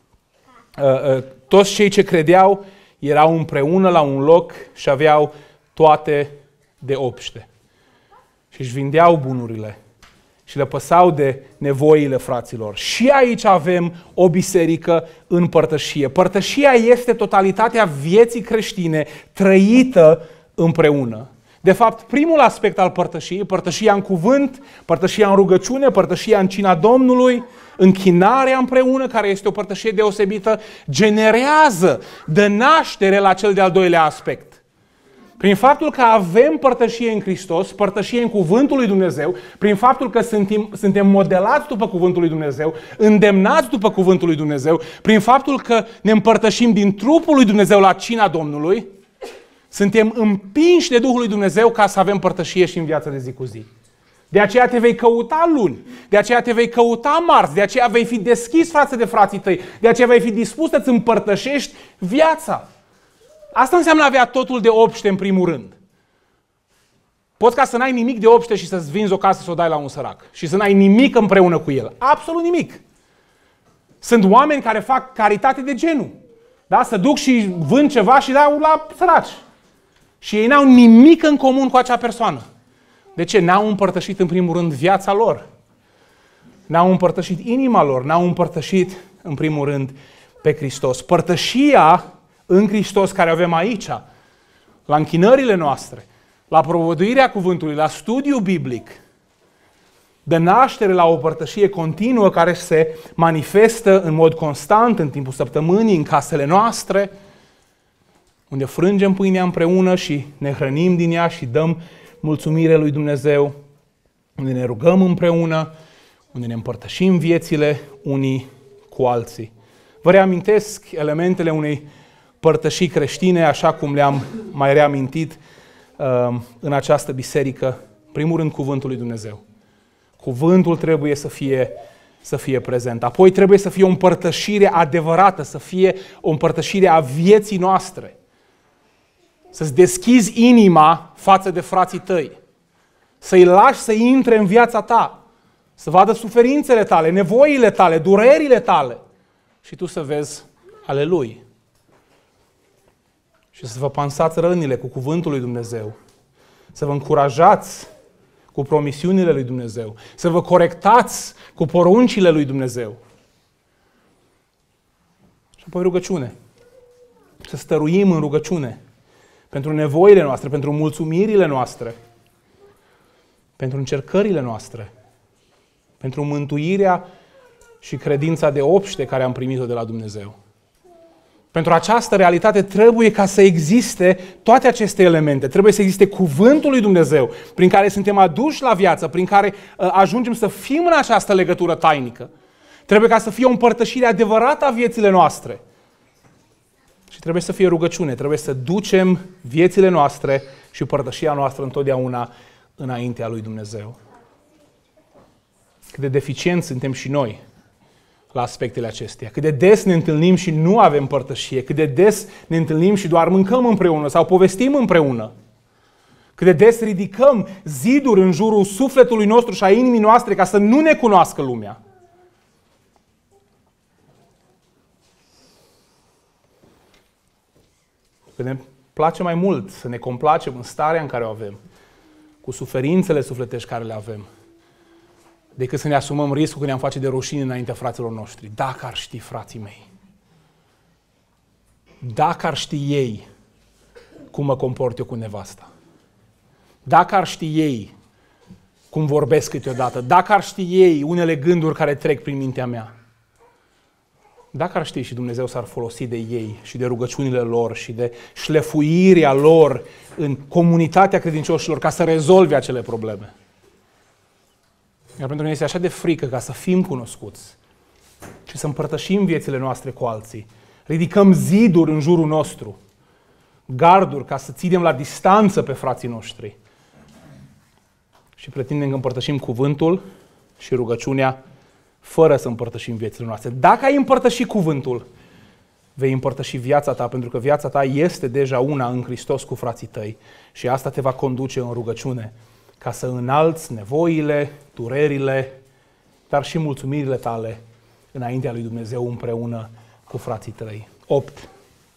uh, uh, toți cei ce credeau erau împreună la un loc și aveau toate de obște. Și își vindeau bunurile și le păsau de nevoile fraților. Și aici avem o biserică în părtășie. Părtășia este totalitatea vieții creștine trăită împreună. De fapt, primul aspect al părtășiei, părtășia în cuvânt, părtășia în rugăciune, părtășia în cina Domnului, închinarea împreună, care este o părtășie deosebită, generează, dă naștere la cel de-al doilea aspect. Prin faptul că avem părtășie în Hristos, părtășie în cuvântul lui Dumnezeu, prin faptul că suntem, suntem modelați după cuvântul lui Dumnezeu, îndemnați după cuvântul lui Dumnezeu, prin faptul că ne împărtășim din trupul lui Dumnezeu la cina Domnului, suntem împinși de Duhul lui Dumnezeu ca să avem părtășie și în viața de zi cu zi. De aceea te vei căuta luni, de aceea te vei căuta marți, de aceea vei fi deschis față de frații tăi, de aceea vei fi dispus să-ți împărtășești viața. Asta înseamnă avea totul de obște în primul rând. Poți ca să n-ai nimic de obște și să-ți vinzi o casă să o dai la un sărac și să n-ai nimic împreună cu el. Absolut nimic. Sunt oameni care fac caritate de genul. Da? Să duc și vând ceva și dau la săraci. Și ei n-au nimic în comun cu acea persoană. De ce? N-au împărtășit în primul rând viața lor. N-au împărtășit inima lor. N-au împărtășit în primul rând pe Hristos. Părtășia în Hristos care avem aici, la închinările noastre, la propovăduirea cuvântului, la studiu biblic, dă naștere la o părtășie continuă care se manifestă în mod constant în timpul săptămânii, în casele noastre, unde frângem pâinea împreună și ne hrănim din ea și dăm mulțumire lui Dumnezeu, unde ne rugăm împreună, unde ne împărtășim viețile unii cu alții. Vă reamintesc elementele unei părtășii creștine, așa cum le-am mai reamintit uh, în această biserică. Primul rând, cuvântul lui Dumnezeu. Cuvântul trebuie să fie, să fie prezent. Apoi trebuie să fie o împărtășire adevărată, să fie o împărtășire a vieții noastre. Să-ți deschizi inima față de frații tăi. Să-i lași să intre în viața ta. Să vadă suferințele tale, nevoile tale, durerile tale. Și tu să vezi ale Lui. Și să vă pansați rănile cu cuvântul lui Dumnezeu. Să vă încurajați cu promisiunile lui Dumnezeu. Să vă corectați cu poruncile lui Dumnezeu. Și apoi rugăciune. Să stăruim în rugăciune. Pentru nevoile noastre, pentru mulțumirile noastre. Pentru încercările noastre. Pentru mântuirea și credința de obște care am primit-o de la Dumnezeu. Pentru această realitate trebuie ca să existe toate aceste elemente. Trebuie să existe cuvântul lui Dumnezeu, prin care suntem aduși la viață, prin care uh, ajungem să fim în această legătură tainică. Trebuie ca să fie o împărtășire adevărată a viețile noastre. Și trebuie să fie rugăciune. Trebuie să ducem viețile noastre și părtășia noastră întotdeauna înaintea lui Dumnezeu. Cât de deficienți suntem și noi la aspectele acestea. Cât de des ne întâlnim și nu avem părtășie. Cât de des ne întâlnim și doar mâncăm împreună sau povestim împreună. Cât de des ridicăm ziduri în jurul sufletului nostru și a inimii noastre ca să nu ne cunoască lumea. Că ne place mai mult să ne complacem în starea în care o avem, cu suferințele sufletești care le avem, decât să ne asumăm riscul că ne-am face de rușine înaintea fraților noștri. Dacă ar ști frații mei, dacă ar ști ei cum mă comport eu cu nevasta, dacă ar ști ei cum vorbesc câteodată, dacă ar ști ei unele gânduri care trec prin mintea mea, dacă ar ști și Dumnezeu s-ar folosi de ei și de rugăciunile lor și de șlefuirea lor în comunitatea credincioșilor ca să rezolve acele probleme. Iar pentru noi este așa de frică ca să fim cunoscuți și să împărtășim viețile noastre cu alții. Ridicăm ziduri în jurul nostru, garduri ca să ținem la distanță pe frații noștri. Și pretindem că împărtășim cuvântul și rugăciunea fără să împărtășim viețile noastre. Dacă ai împărtășit cuvântul, vei împărtăși viața ta, pentru că viața ta este deja una în Hristos cu frații tăi și asta te va conduce în rugăciune ca să înalți nevoile, durerile, dar și mulțumirile tale înaintea lui Dumnezeu împreună cu frații tăi. opt.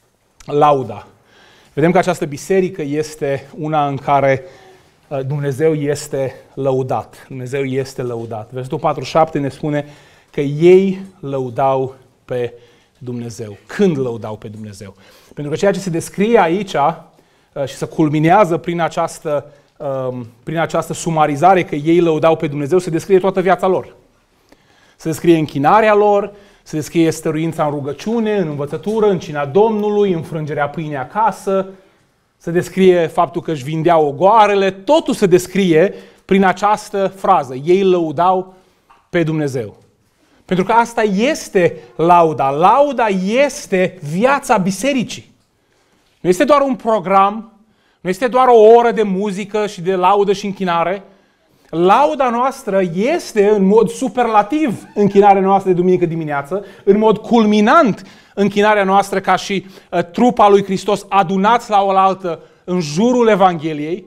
Lauda. Vedem că această biserică este una în care Dumnezeu este lăudat. Dumnezeu este lăudat. Versetul patruzeci și șapte ne spune că ei lăudau pe Dumnezeu. Când lăudau pe Dumnezeu? Pentru că ceea ce se descrie aici și se culminează prin această, prin această sumarizare că ei lăudau pe Dumnezeu, se descrie toată viața lor. Se descrie închinarea lor, se descrie stăruința în rugăciune, în învățătură, în cina Domnului, în frângerea pâinii acasă, se descrie faptul că își vindeau ogoarele, totul se descrie prin această frază. Ei lăudau pe Dumnezeu. Pentru că asta este lauda. Lauda este viața bisericii. Nu este doar un program, nu este doar o oră de muzică și de laudă și închinare. Lauda noastră este în mod superlativ închinarea noastră de duminică dimineață, în mod culminant închinarea noastră ca și uh, trupa lui Hristos adunați la oaltă în jurul Evangheliei,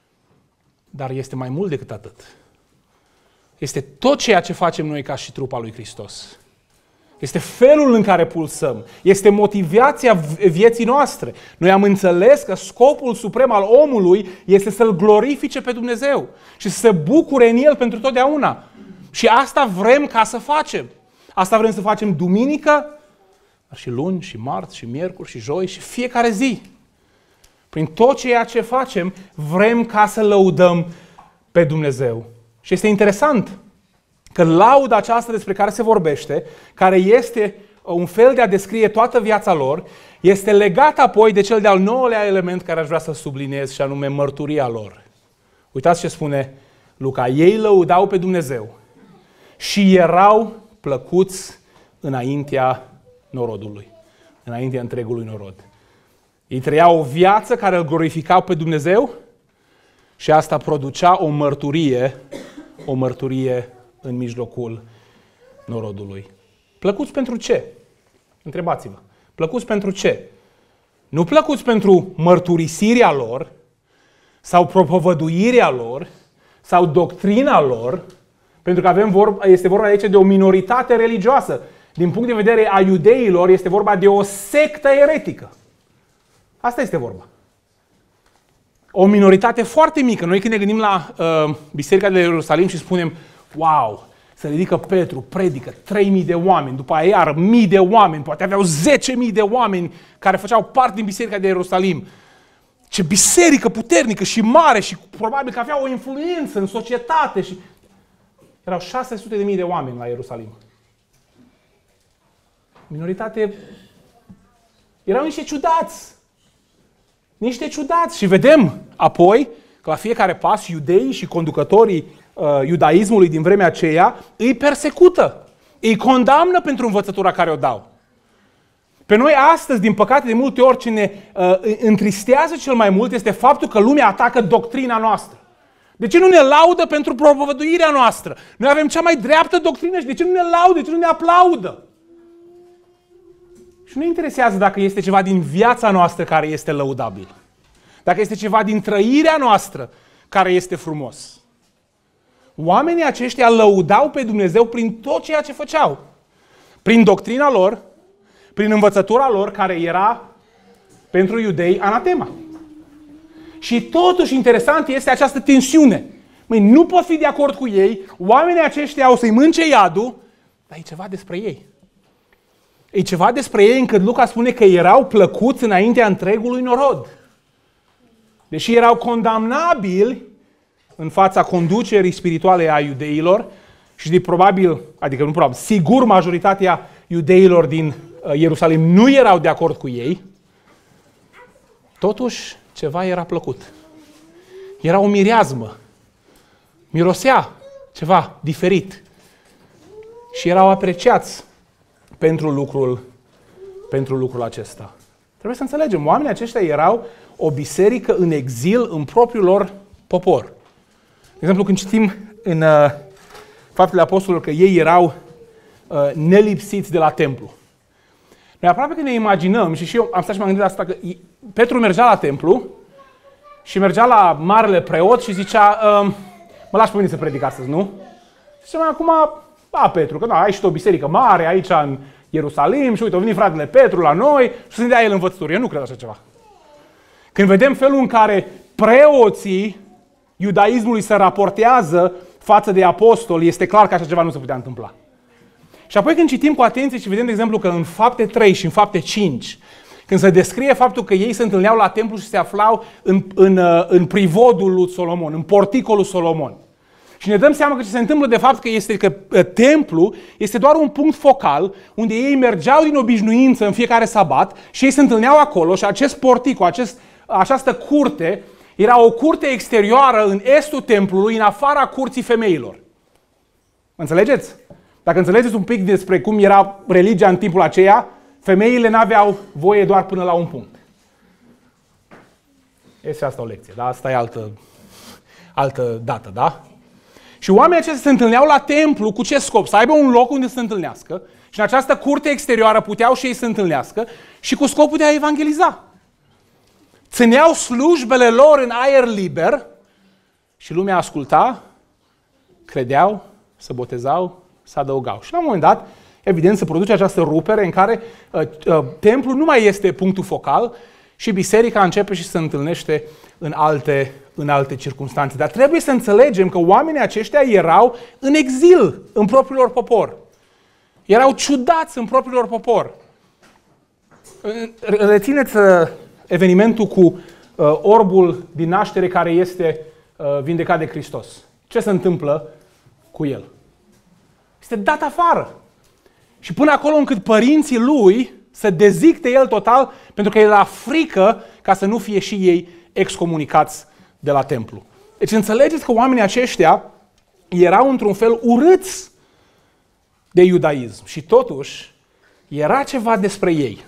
dar este mai mult decât atât. Este tot ceea ce facem noi ca și trupa lui Hristos. Este felul în care pulsăm. Este motivația vieții noastre. Noi am înțeles că scopul suprem al omului este să-L glorifice pe Dumnezeu și să se bucure în El pentru totdeauna. Și asta vrem ca să facem. Asta vrem să facem duminică, dar și luni, și marți, și miercuri, și joi, și fiecare zi. Prin tot ceea ce facem, vrem ca să lăudăm pe Dumnezeu. Și este interesant că lauda aceasta despre care se vorbește, care este un fel de a descrie toată viața lor, este legată apoi de cel de-al nouălea element care aș vrea să subliniez, și anume mărturia lor. Uitați ce spune Luca. Ei lăudau pe Dumnezeu și erau plăcuți înaintea norodului, înaintea întregului norod. Ei trăiau o viață care îl glorificau pe Dumnezeu și asta producea o mărturie, o mărturie în mijlocul norodului. Plăcuți pentru ce? Întrebați-vă. Plăcuți pentru ce? Nu plăcuți pentru mărturisirea lor sau propovăduirea lor sau doctrina lor, pentru că avem vorba, este vorba aici de o minoritate religioasă. Din punct de vedere a iudeilor, este vorba de o sectă eretică. Asta este vorba. O minoritate foarte mică. Noi când ne gândim la uh, Biserica de Ierusalim și spunem, wow, se ridică Petru, predică, trei mii de oameni, după aia iar mii de oameni, poate aveau zece mii de oameni care făceau parte din Biserica de Ierusalim. Ce biserică puternică și mare și probabil că avea o influență în societate. Și erau șase sute de mii de oameni la Ierusalim. Minoritate, erau niște ciudați. Niște ciudați. Și vedem apoi că la fiecare pas iudeii și conducătorii uh, iudaismului din vremea aceea îi persecută. Îi condamnă pentru învățătura care o dau. Pe noi astăzi, din păcate, de multe ori ce ne uh, întristează cel mai mult este faptul că lumea atacă doctrina noastră. De ce nu ne laudă pentru propovăduirea noastră? Noi avem cea mai dreaptă doctrină și de ce nu ne laudă? De ce nu ne aplaudă? Și nu ne interesează dacă este ceva din viața noastră care este lăudabil. Dacă este ceva din trăirea noastră care este frumos. Oamenii aceștia lăudau pe Dumnezeu prin tot ceea ce făceau. Prin doctrina lor, prin învățătura lor care era pentru iudei anatema. Și totuși interesant este această tensiune. Măi, nu pot fi de acord cu ei, oamenii aceștia o să-i mânce iadul, dar e ceva despre ei. E ceva despre ei încât Luca spune că erau plăcuți înaintea întregului norod. Deși erau condamnabili în fața conducerii spirituale a iudeilor și de probabil, adică nu probabil, sigur majoritatea iudeilor din Ierusalim nu erau de acord cu ei, totuși ceva era plăcut. Era o mireazmă. Mirosea ceva diferit. Și erau apreciați pentru lucrul, pentru lucrul acesta. Trebuie să înțelegem, oamenii aceștia erau o biserică în exil în propriul lor popor. De exemplu, când citim în uh, Faptele Apostolilor că ei erau uh, nelipsiți de la templu. Noi aproape că ne imaginăm, și și eu am stat și m-am gândit la asta, că Petru mergea la templu și mergea la marele preot și zicea, mă lași pe mine să predic astăzi, nu? Și zicea, acum, a, Petru, că da, ai și tu o biserică mare aici în Ierusalim și uite, a venit fratele Petru la noi și să-mi dea el învățături. Eu nu cred așa ceva. Când vedem felul în care preoții iudaismului se raportează față de apostoli, este clar că așa ceva nu se putea întâmpla. Și apoi când citim cu atenție și vedem, de exemplu, că în Fapte trei și în Fapte cinci, când se descrie faptul că ei se întâlneau la templu și se aflau în, în, în privodul lui Solomon, în porticolul Solomon. Și ne dăm seama că ce se întâmplă de fapt că este că templu este doar un punct focal unde ei mergeau din obișnuință în fiecare sabat și ei se întâlneau acolo și acest porticol, acest, această curte, era o curte exterioară în estul templului, în afara curții femeilor. Înțelegeți? Dacă înțelegeți un pic despre cum era religia în timpul aceea, femeile n-aveau voie doar până la un punct. Este asta o lecție, da? Asta e altă, altă dată, da? Și oamenii aceștia se întâlneau la templu cu ce scop? Să aibă un loc unde să se întâlnească și în această curte exterioară puteau și ei să se întâlnească și cu scopul de a evangeliza. Țineau slujbele lor în aer liber și lumea asculta, credeau, se botezau, se adăugau. Și la un moment dat, evident, se produce această rupere în care uh, uh, templul nu mai este punctul focal și biserica începe și se întâlnește în alte, în alte circunstanțe. Dar trebuie să înțelegem că oamenii aceștia erau în exil în propriul lor popor. Erau ciudați în propriul lor popor. Rețineți uh, evenimentul cu uh, orbul din naștere care este uh, vindecat de Hristos. Ce se întâmplă cu el? Este dat afară. Și până acolo încât părinții lui să dezicte el total, pentru că el era frică ca să nu fie și ei excomunicați de la templu. Deci înțelegeți că oamenii aceștia erau într-un fel urâți de iudaism și totuși era ceva despre ei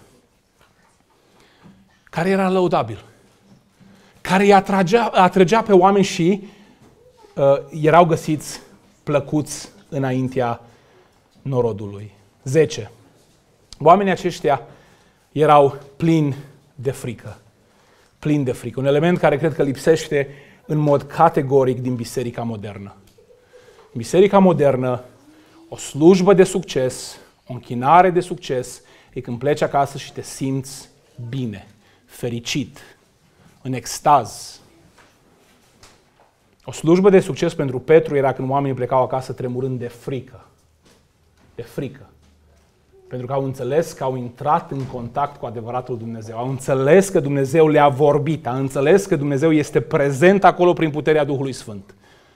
care era lăudabil, care îi atragea, atragea pe oameni și uh, erau găsiți plăcuți înaintea norodului. zece. Oamenii aceștia erau plini de frică. Plini de frică. Un element care cred că lipsește în mod categoric din biserica modernă. Biserica modernă, o slujbă de succes, o închinare de succes, e când pleci acasă și te simți bine, fericit, în extaz. O slujbă de succes pentru Petru era când oamenii plecau acasă tremurând de frică. De frică. Pentru că au înțeles că au intrat în contact cu adevăratul Dumnezeu. Au înțeles că Dumnezeu le-a vorbit. Au înțeles că Dumnezeu este prezent acolo prin puterea Duhului Sfânt.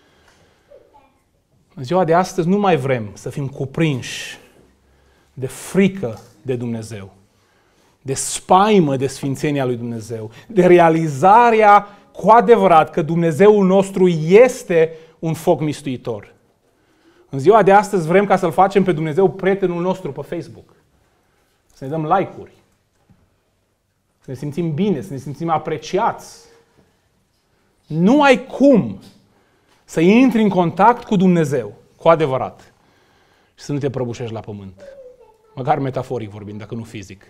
În ziua de astăzi nu mai vrem să fim cuprinși de frică de Dumnezeu, de spaimă de sfințenia lui Dumnezeu, de realizarea cu adevărat că Dumnezeul nostru este un foc mistuitor. În ziua de astăzi vrem ca să-L facem pe Dumnezeu prietenul nostru pe Facebook. Să ne dăm like-uri. Să ne simțim bine, să ne simțim apreciați. Nu ai cum să intri în contact cu Dumnezeu, cu adevărat, și să nu te prăbușești la pământ. Măcar metaforic vorbind, dacă nu fizic.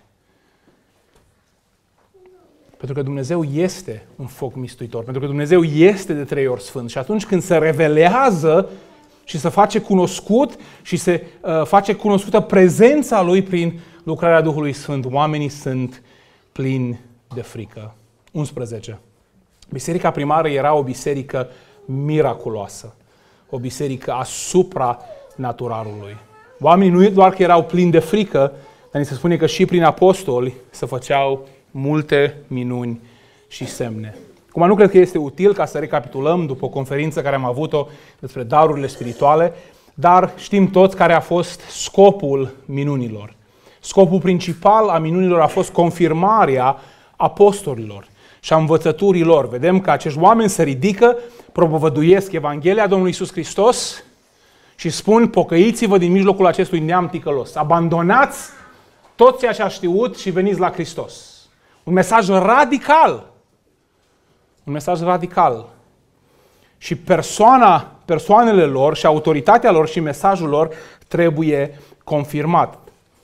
Pentru că Dumnezeu este un foc mistuitor. Pentru că Dumnezeu este de trei ori sfânt. Și atunci când se revelează și se face cunoscut și se uh, face cunoscută prezența Lui prin lucrarea Duhului Sfânt, oamenii sunt plini de frică. unsprezece. Biserica primară era o biserică miraculoasă. O biserică asupra naturalului. Oamenii nu doar că erau plini de frică, dar ni se spune că și prin apostoli se făceau multe minuni și semne. Acum nu cred că este util ca să recapitulăm după o conferință care am avut-o despre darurile spirituale, dar știm toți care a fost scopul minunilor. Scopul principal a minunilor a fost confirmarea apostolilor și a învățăturii lor. Vedem că acești oameni se ridică, propovăduiesc Evanghelia Domnului Iisus Hristos și spun: pocăiți-vă din mijlocul acestui neam ticălos. Abandonați tot ceea ce ați știut și veniți la Hristos. Un mesaj radical. Un mesaj radical. Și persoana, persoanele lor și autoritatea lor și mesajul lor trebuie confirmat.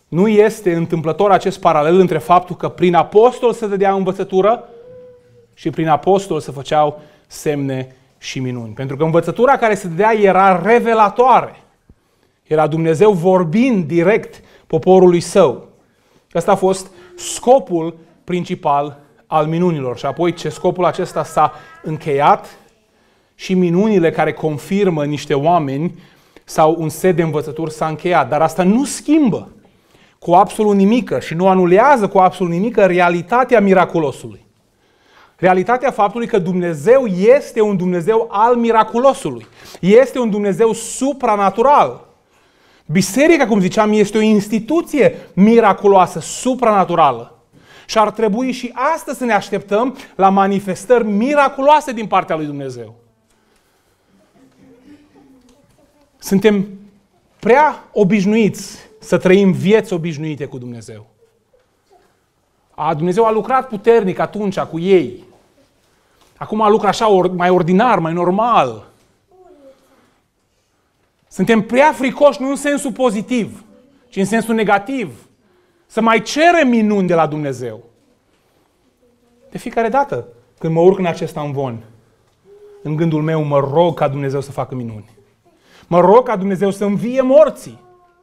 Nu este întâmplător acest paralel între faptul că prin apostol se dădea învățătură și prin apostol se făceau semne și minuni. Pentru că învățătura care se dădea era revelatoare. Era Dumnezeu vorbind direct poporului său. Asta a fost scopul principal al minunilor. Și apoi ce scopul acesta s-a încheiat și minunile care confirmă niște oameni sau un set de învățături s-a încheiat. Dar asta nu schimbă cu absolut nimică și nu anulează cu absolut nimică realitatea miraculosului. Realitatea faptului că Dumnezeu este un Dumnezeu al miraculosului. Este un Dumnezeu supranatural. Biserica, cum ziceam, este o instituție miraculoasă, supranaturală. Și ar trebui și astăzi să ne așteptăm la manifestări miraculoase din partea lui Dumnezeu. Suntem prea obișnuiți să trăim vieți obișnuite cu Dumnezeu. A, Dumnezeu a lucrat puternic atunci cu ei. Acum lucră așa mai ordinar, mai normal. Suntem prea fricoși, nu în sensul pozitiv, ci în sensul negativ. Să mai cerem minuni de la Dumnezeu. De fiecare dată când mă urc în acest amvon, în gândul meu mă rog ca Dumnezeu să facă minuni. Mă rog ca Dumnezeu să învie morții.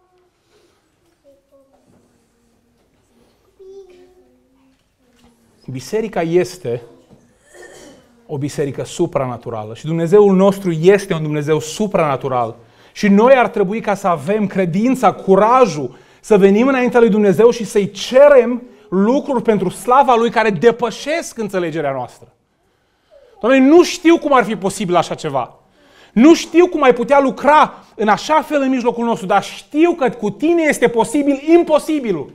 Biserica este o biserică supranaturală și Dumnezeul nostru este un Dumnezeu supranatural. Și noi ar trebui ca să avem credința, curajul, să venim înaintea lui Dumnezeu și să-i cerem lucruri pentru slava Lui care depășesc înțelegerea noastră. Doamne, nu știu cum ar fi posibil așa ceva. Nu știu cum ai putea lucra în așa fel în mijlocul nostru, dar știu că cu Tine este posibil imposibilul.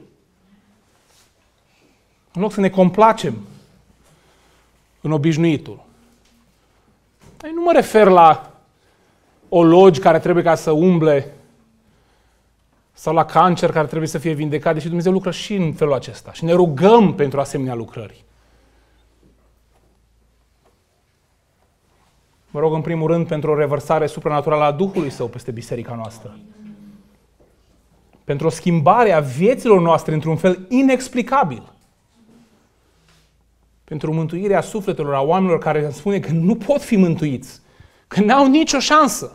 În loc să ne complacem în obișnuitul. Dar nu mă refer la ologi care trebuie ca să umble sau la cancer care trebuie să fie vindecat, deși Dumnezeu lucră și în felul acesta. Și ne rugăm pentru asemenea lucrări. Mă rog în primul rând pentru o revărsare supranaturală a Duhului Său peste biserica noastră. Pentru o schimbare a vieților noastre într-un fel inexplicabil. Pentru mântuirea sufletelor a oamenilor care îmi spune că nu pot fi mântuiți, că n-au nicio șansă.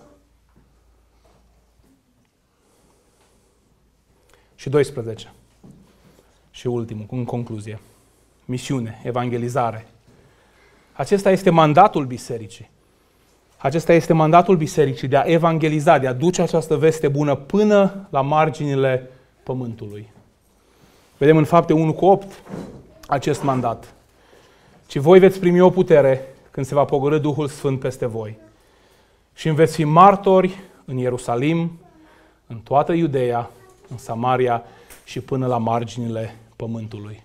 Și doisprezece. Și ultimul, în concluzie. Misiune, evangelizare. Acesta este mandatul bisericii. Acesta este mandatul bisericii de a evangeliza, de a duce această veste bună până la marginile pământului. Vedem în Fapte unu cu opt acest mandat. Ci voi veți primi o putere când se va pogorî Duhul Sfânt peste voi. Și îmi veți fi martori în Ierusalim, în toată Iudeea, în Samaria și până la marginile pământului.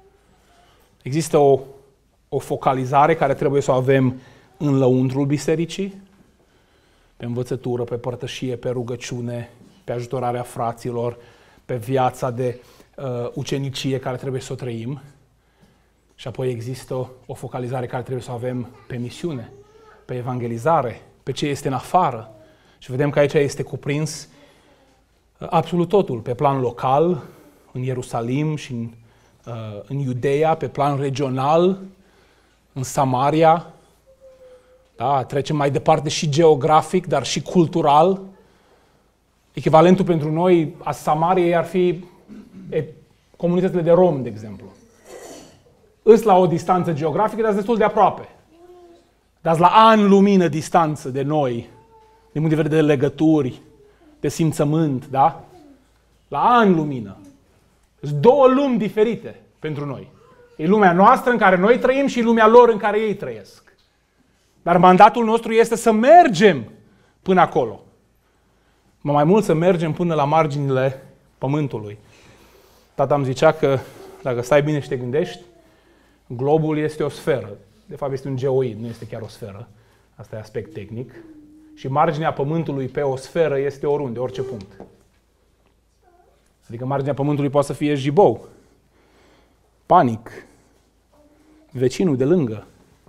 Există o, o focalizare care trebuie să o avem în lăuntrul bisericii, pe învățătură, pe părtășie, pe rugăciune, pe ajutorarea fraților, pe viața de uh, ucenicie care trebuie să o trăim. Și apoi există o, o focalizare care trebuie să o avem pe misiune, pe evangelizare, pe ce este în afară. Și vedem că aici este cuprins absolut totul, pe plan local, în Ierusalim și în, uh, în Iudeea, pe plan regional, în Samaria. Da, trecem mai departe și geografic, dar și cultural. Echivalentul pentru noi a Samariei ar fi e, comunitățile de romi, de exemplu. Îs la o distanță geografică, dar destul de aproape. Dar la ani lumină distanță de noi, din punct de vedere de legături, de simțământ, da? La ani lumină. Sunt două lumi diferite pentru noi. E lumea noastră în care noi trăim și lumea lor în care ei trăiesc. Dar mandatul nostru este să mergem până acolo. Mai mult să mergem până la marginile pământului. Tata îmi zicea că dacă stai bine și te gândești, globul este o sferă. De fapt este un geoid, nu este chiar o sferă. Asta e aspect tehnic. Și marginea pământului pe o sferă este oriunde, orice punct. Adică marginea pământului poate să fie Jibou, Panic, vecinul de lângă.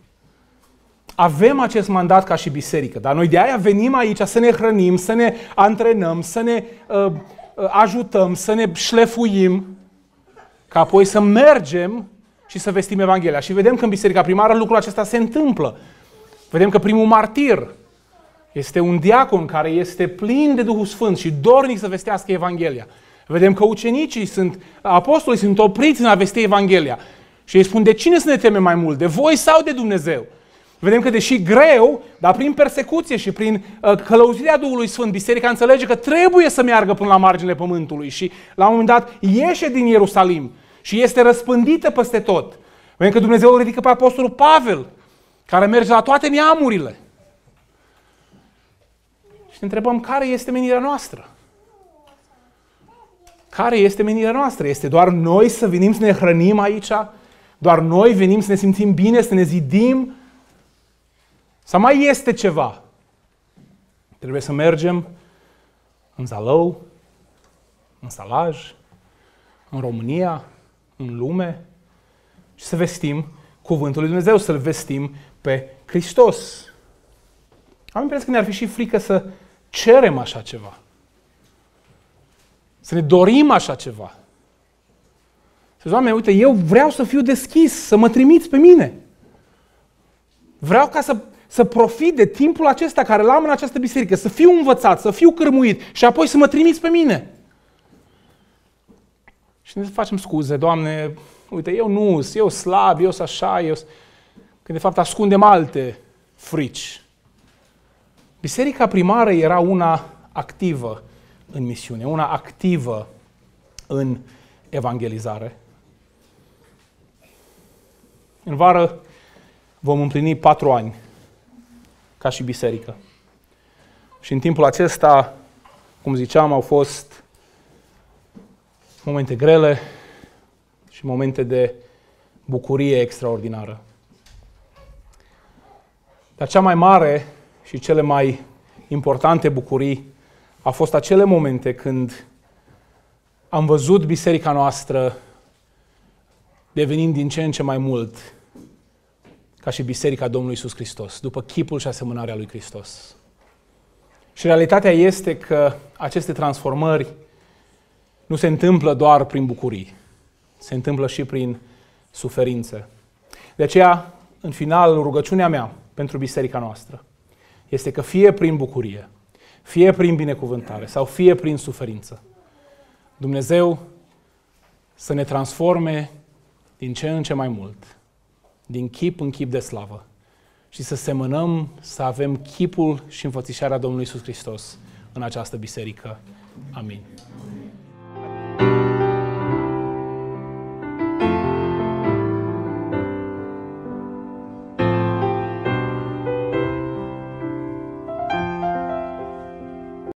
Avem acest mandat ca și biserică, dar noi de aia venim aici să ne hrănim, să ne antrenăm, să ne uh, ajutăm, să ne șlefuim, ca apoi să mergem și să vestim Evanghelia. Și vedem că în biserica primară lucrul acesta se întâmplă. Vedem că primul martir este un diacon care este plin de Duhul Sfânt și dornic să vestească Evanghelia. Vedem că ucenicii sunt, apostolii sunt opriți în a vesti Evanghelia. Și ei spun, de cine să ne temem mai mult? De voi sau de Dumnezeu? Vedem că deși greu, dar prin persecuție și prin uh, călăuzirea Duhului Sfânt, biserica înțelege că trebuie să meargă până la marginile pământului și la un moment dat ieșe din Ierusalim și este răspândită peste tot. Vedem că Dumnezeu îl ridică pe apostolul Pavel, care merge la toate neamurile. Și ne întrebăm, care este menirea noastră? Care este menirea noastră? Este doar noi să venim să ne hrănim aici? Doar noi venim să ne simțim bine, să ne zidim? Sau mai este ceva? Trebuie să mergem în Zalău, în Salaj, în România, în lume și să vestim cuvântul lui Dumnezeu, să-L vestim pe Hristos. Am impresia că ne-ar fi și frică să cerem așa ceva. Să ne dorim așa ceva. Să zic, Doamne, uite, eu vreau să fiu deschis, să mă trimiți pe mine. Vreau ca să, să profit de timpul acesta care l-am în această biserică, să fiu învățat, să fiu cârmuit și apoi să mă trimiți pe mine. Și ne facem scuze, Doamne, uite, eu nu, eu slab, eu sunt așa, eu... Când de fapt ascundem alte frici. Biserica primară era una activă în misiune, una activă în evangelizare. În vară vom împlini patru ani ca și biserică. Și în timpul acesta, cum ziceam, au fost momente grele și momente de bucurie extraordinară. Dar cea mai mare și cele mai importante bucurii au fost acele momente când am văzut biserica noastră devenind din ce în ce mai mult ca și biserica Domnului Iisus Hristos, după chipul și asemănarea lui Hristos. Și realitatea este că aceste transformări nu se întâmplă doar prin bucurii, se întâmplă și prin suferințe. De aceea, în final, rugăciunea mea pentru biserica noastră este că fie prin bucurie, fie prin binecuvântare sau fie prin suferință, Dumnezeu să ne transforme din ce în ce mai mult, din chip în chip de slavă și să semănăm, să avem chipul și înfățișarea Domnului Iisus Hristos în această biserică. Amin.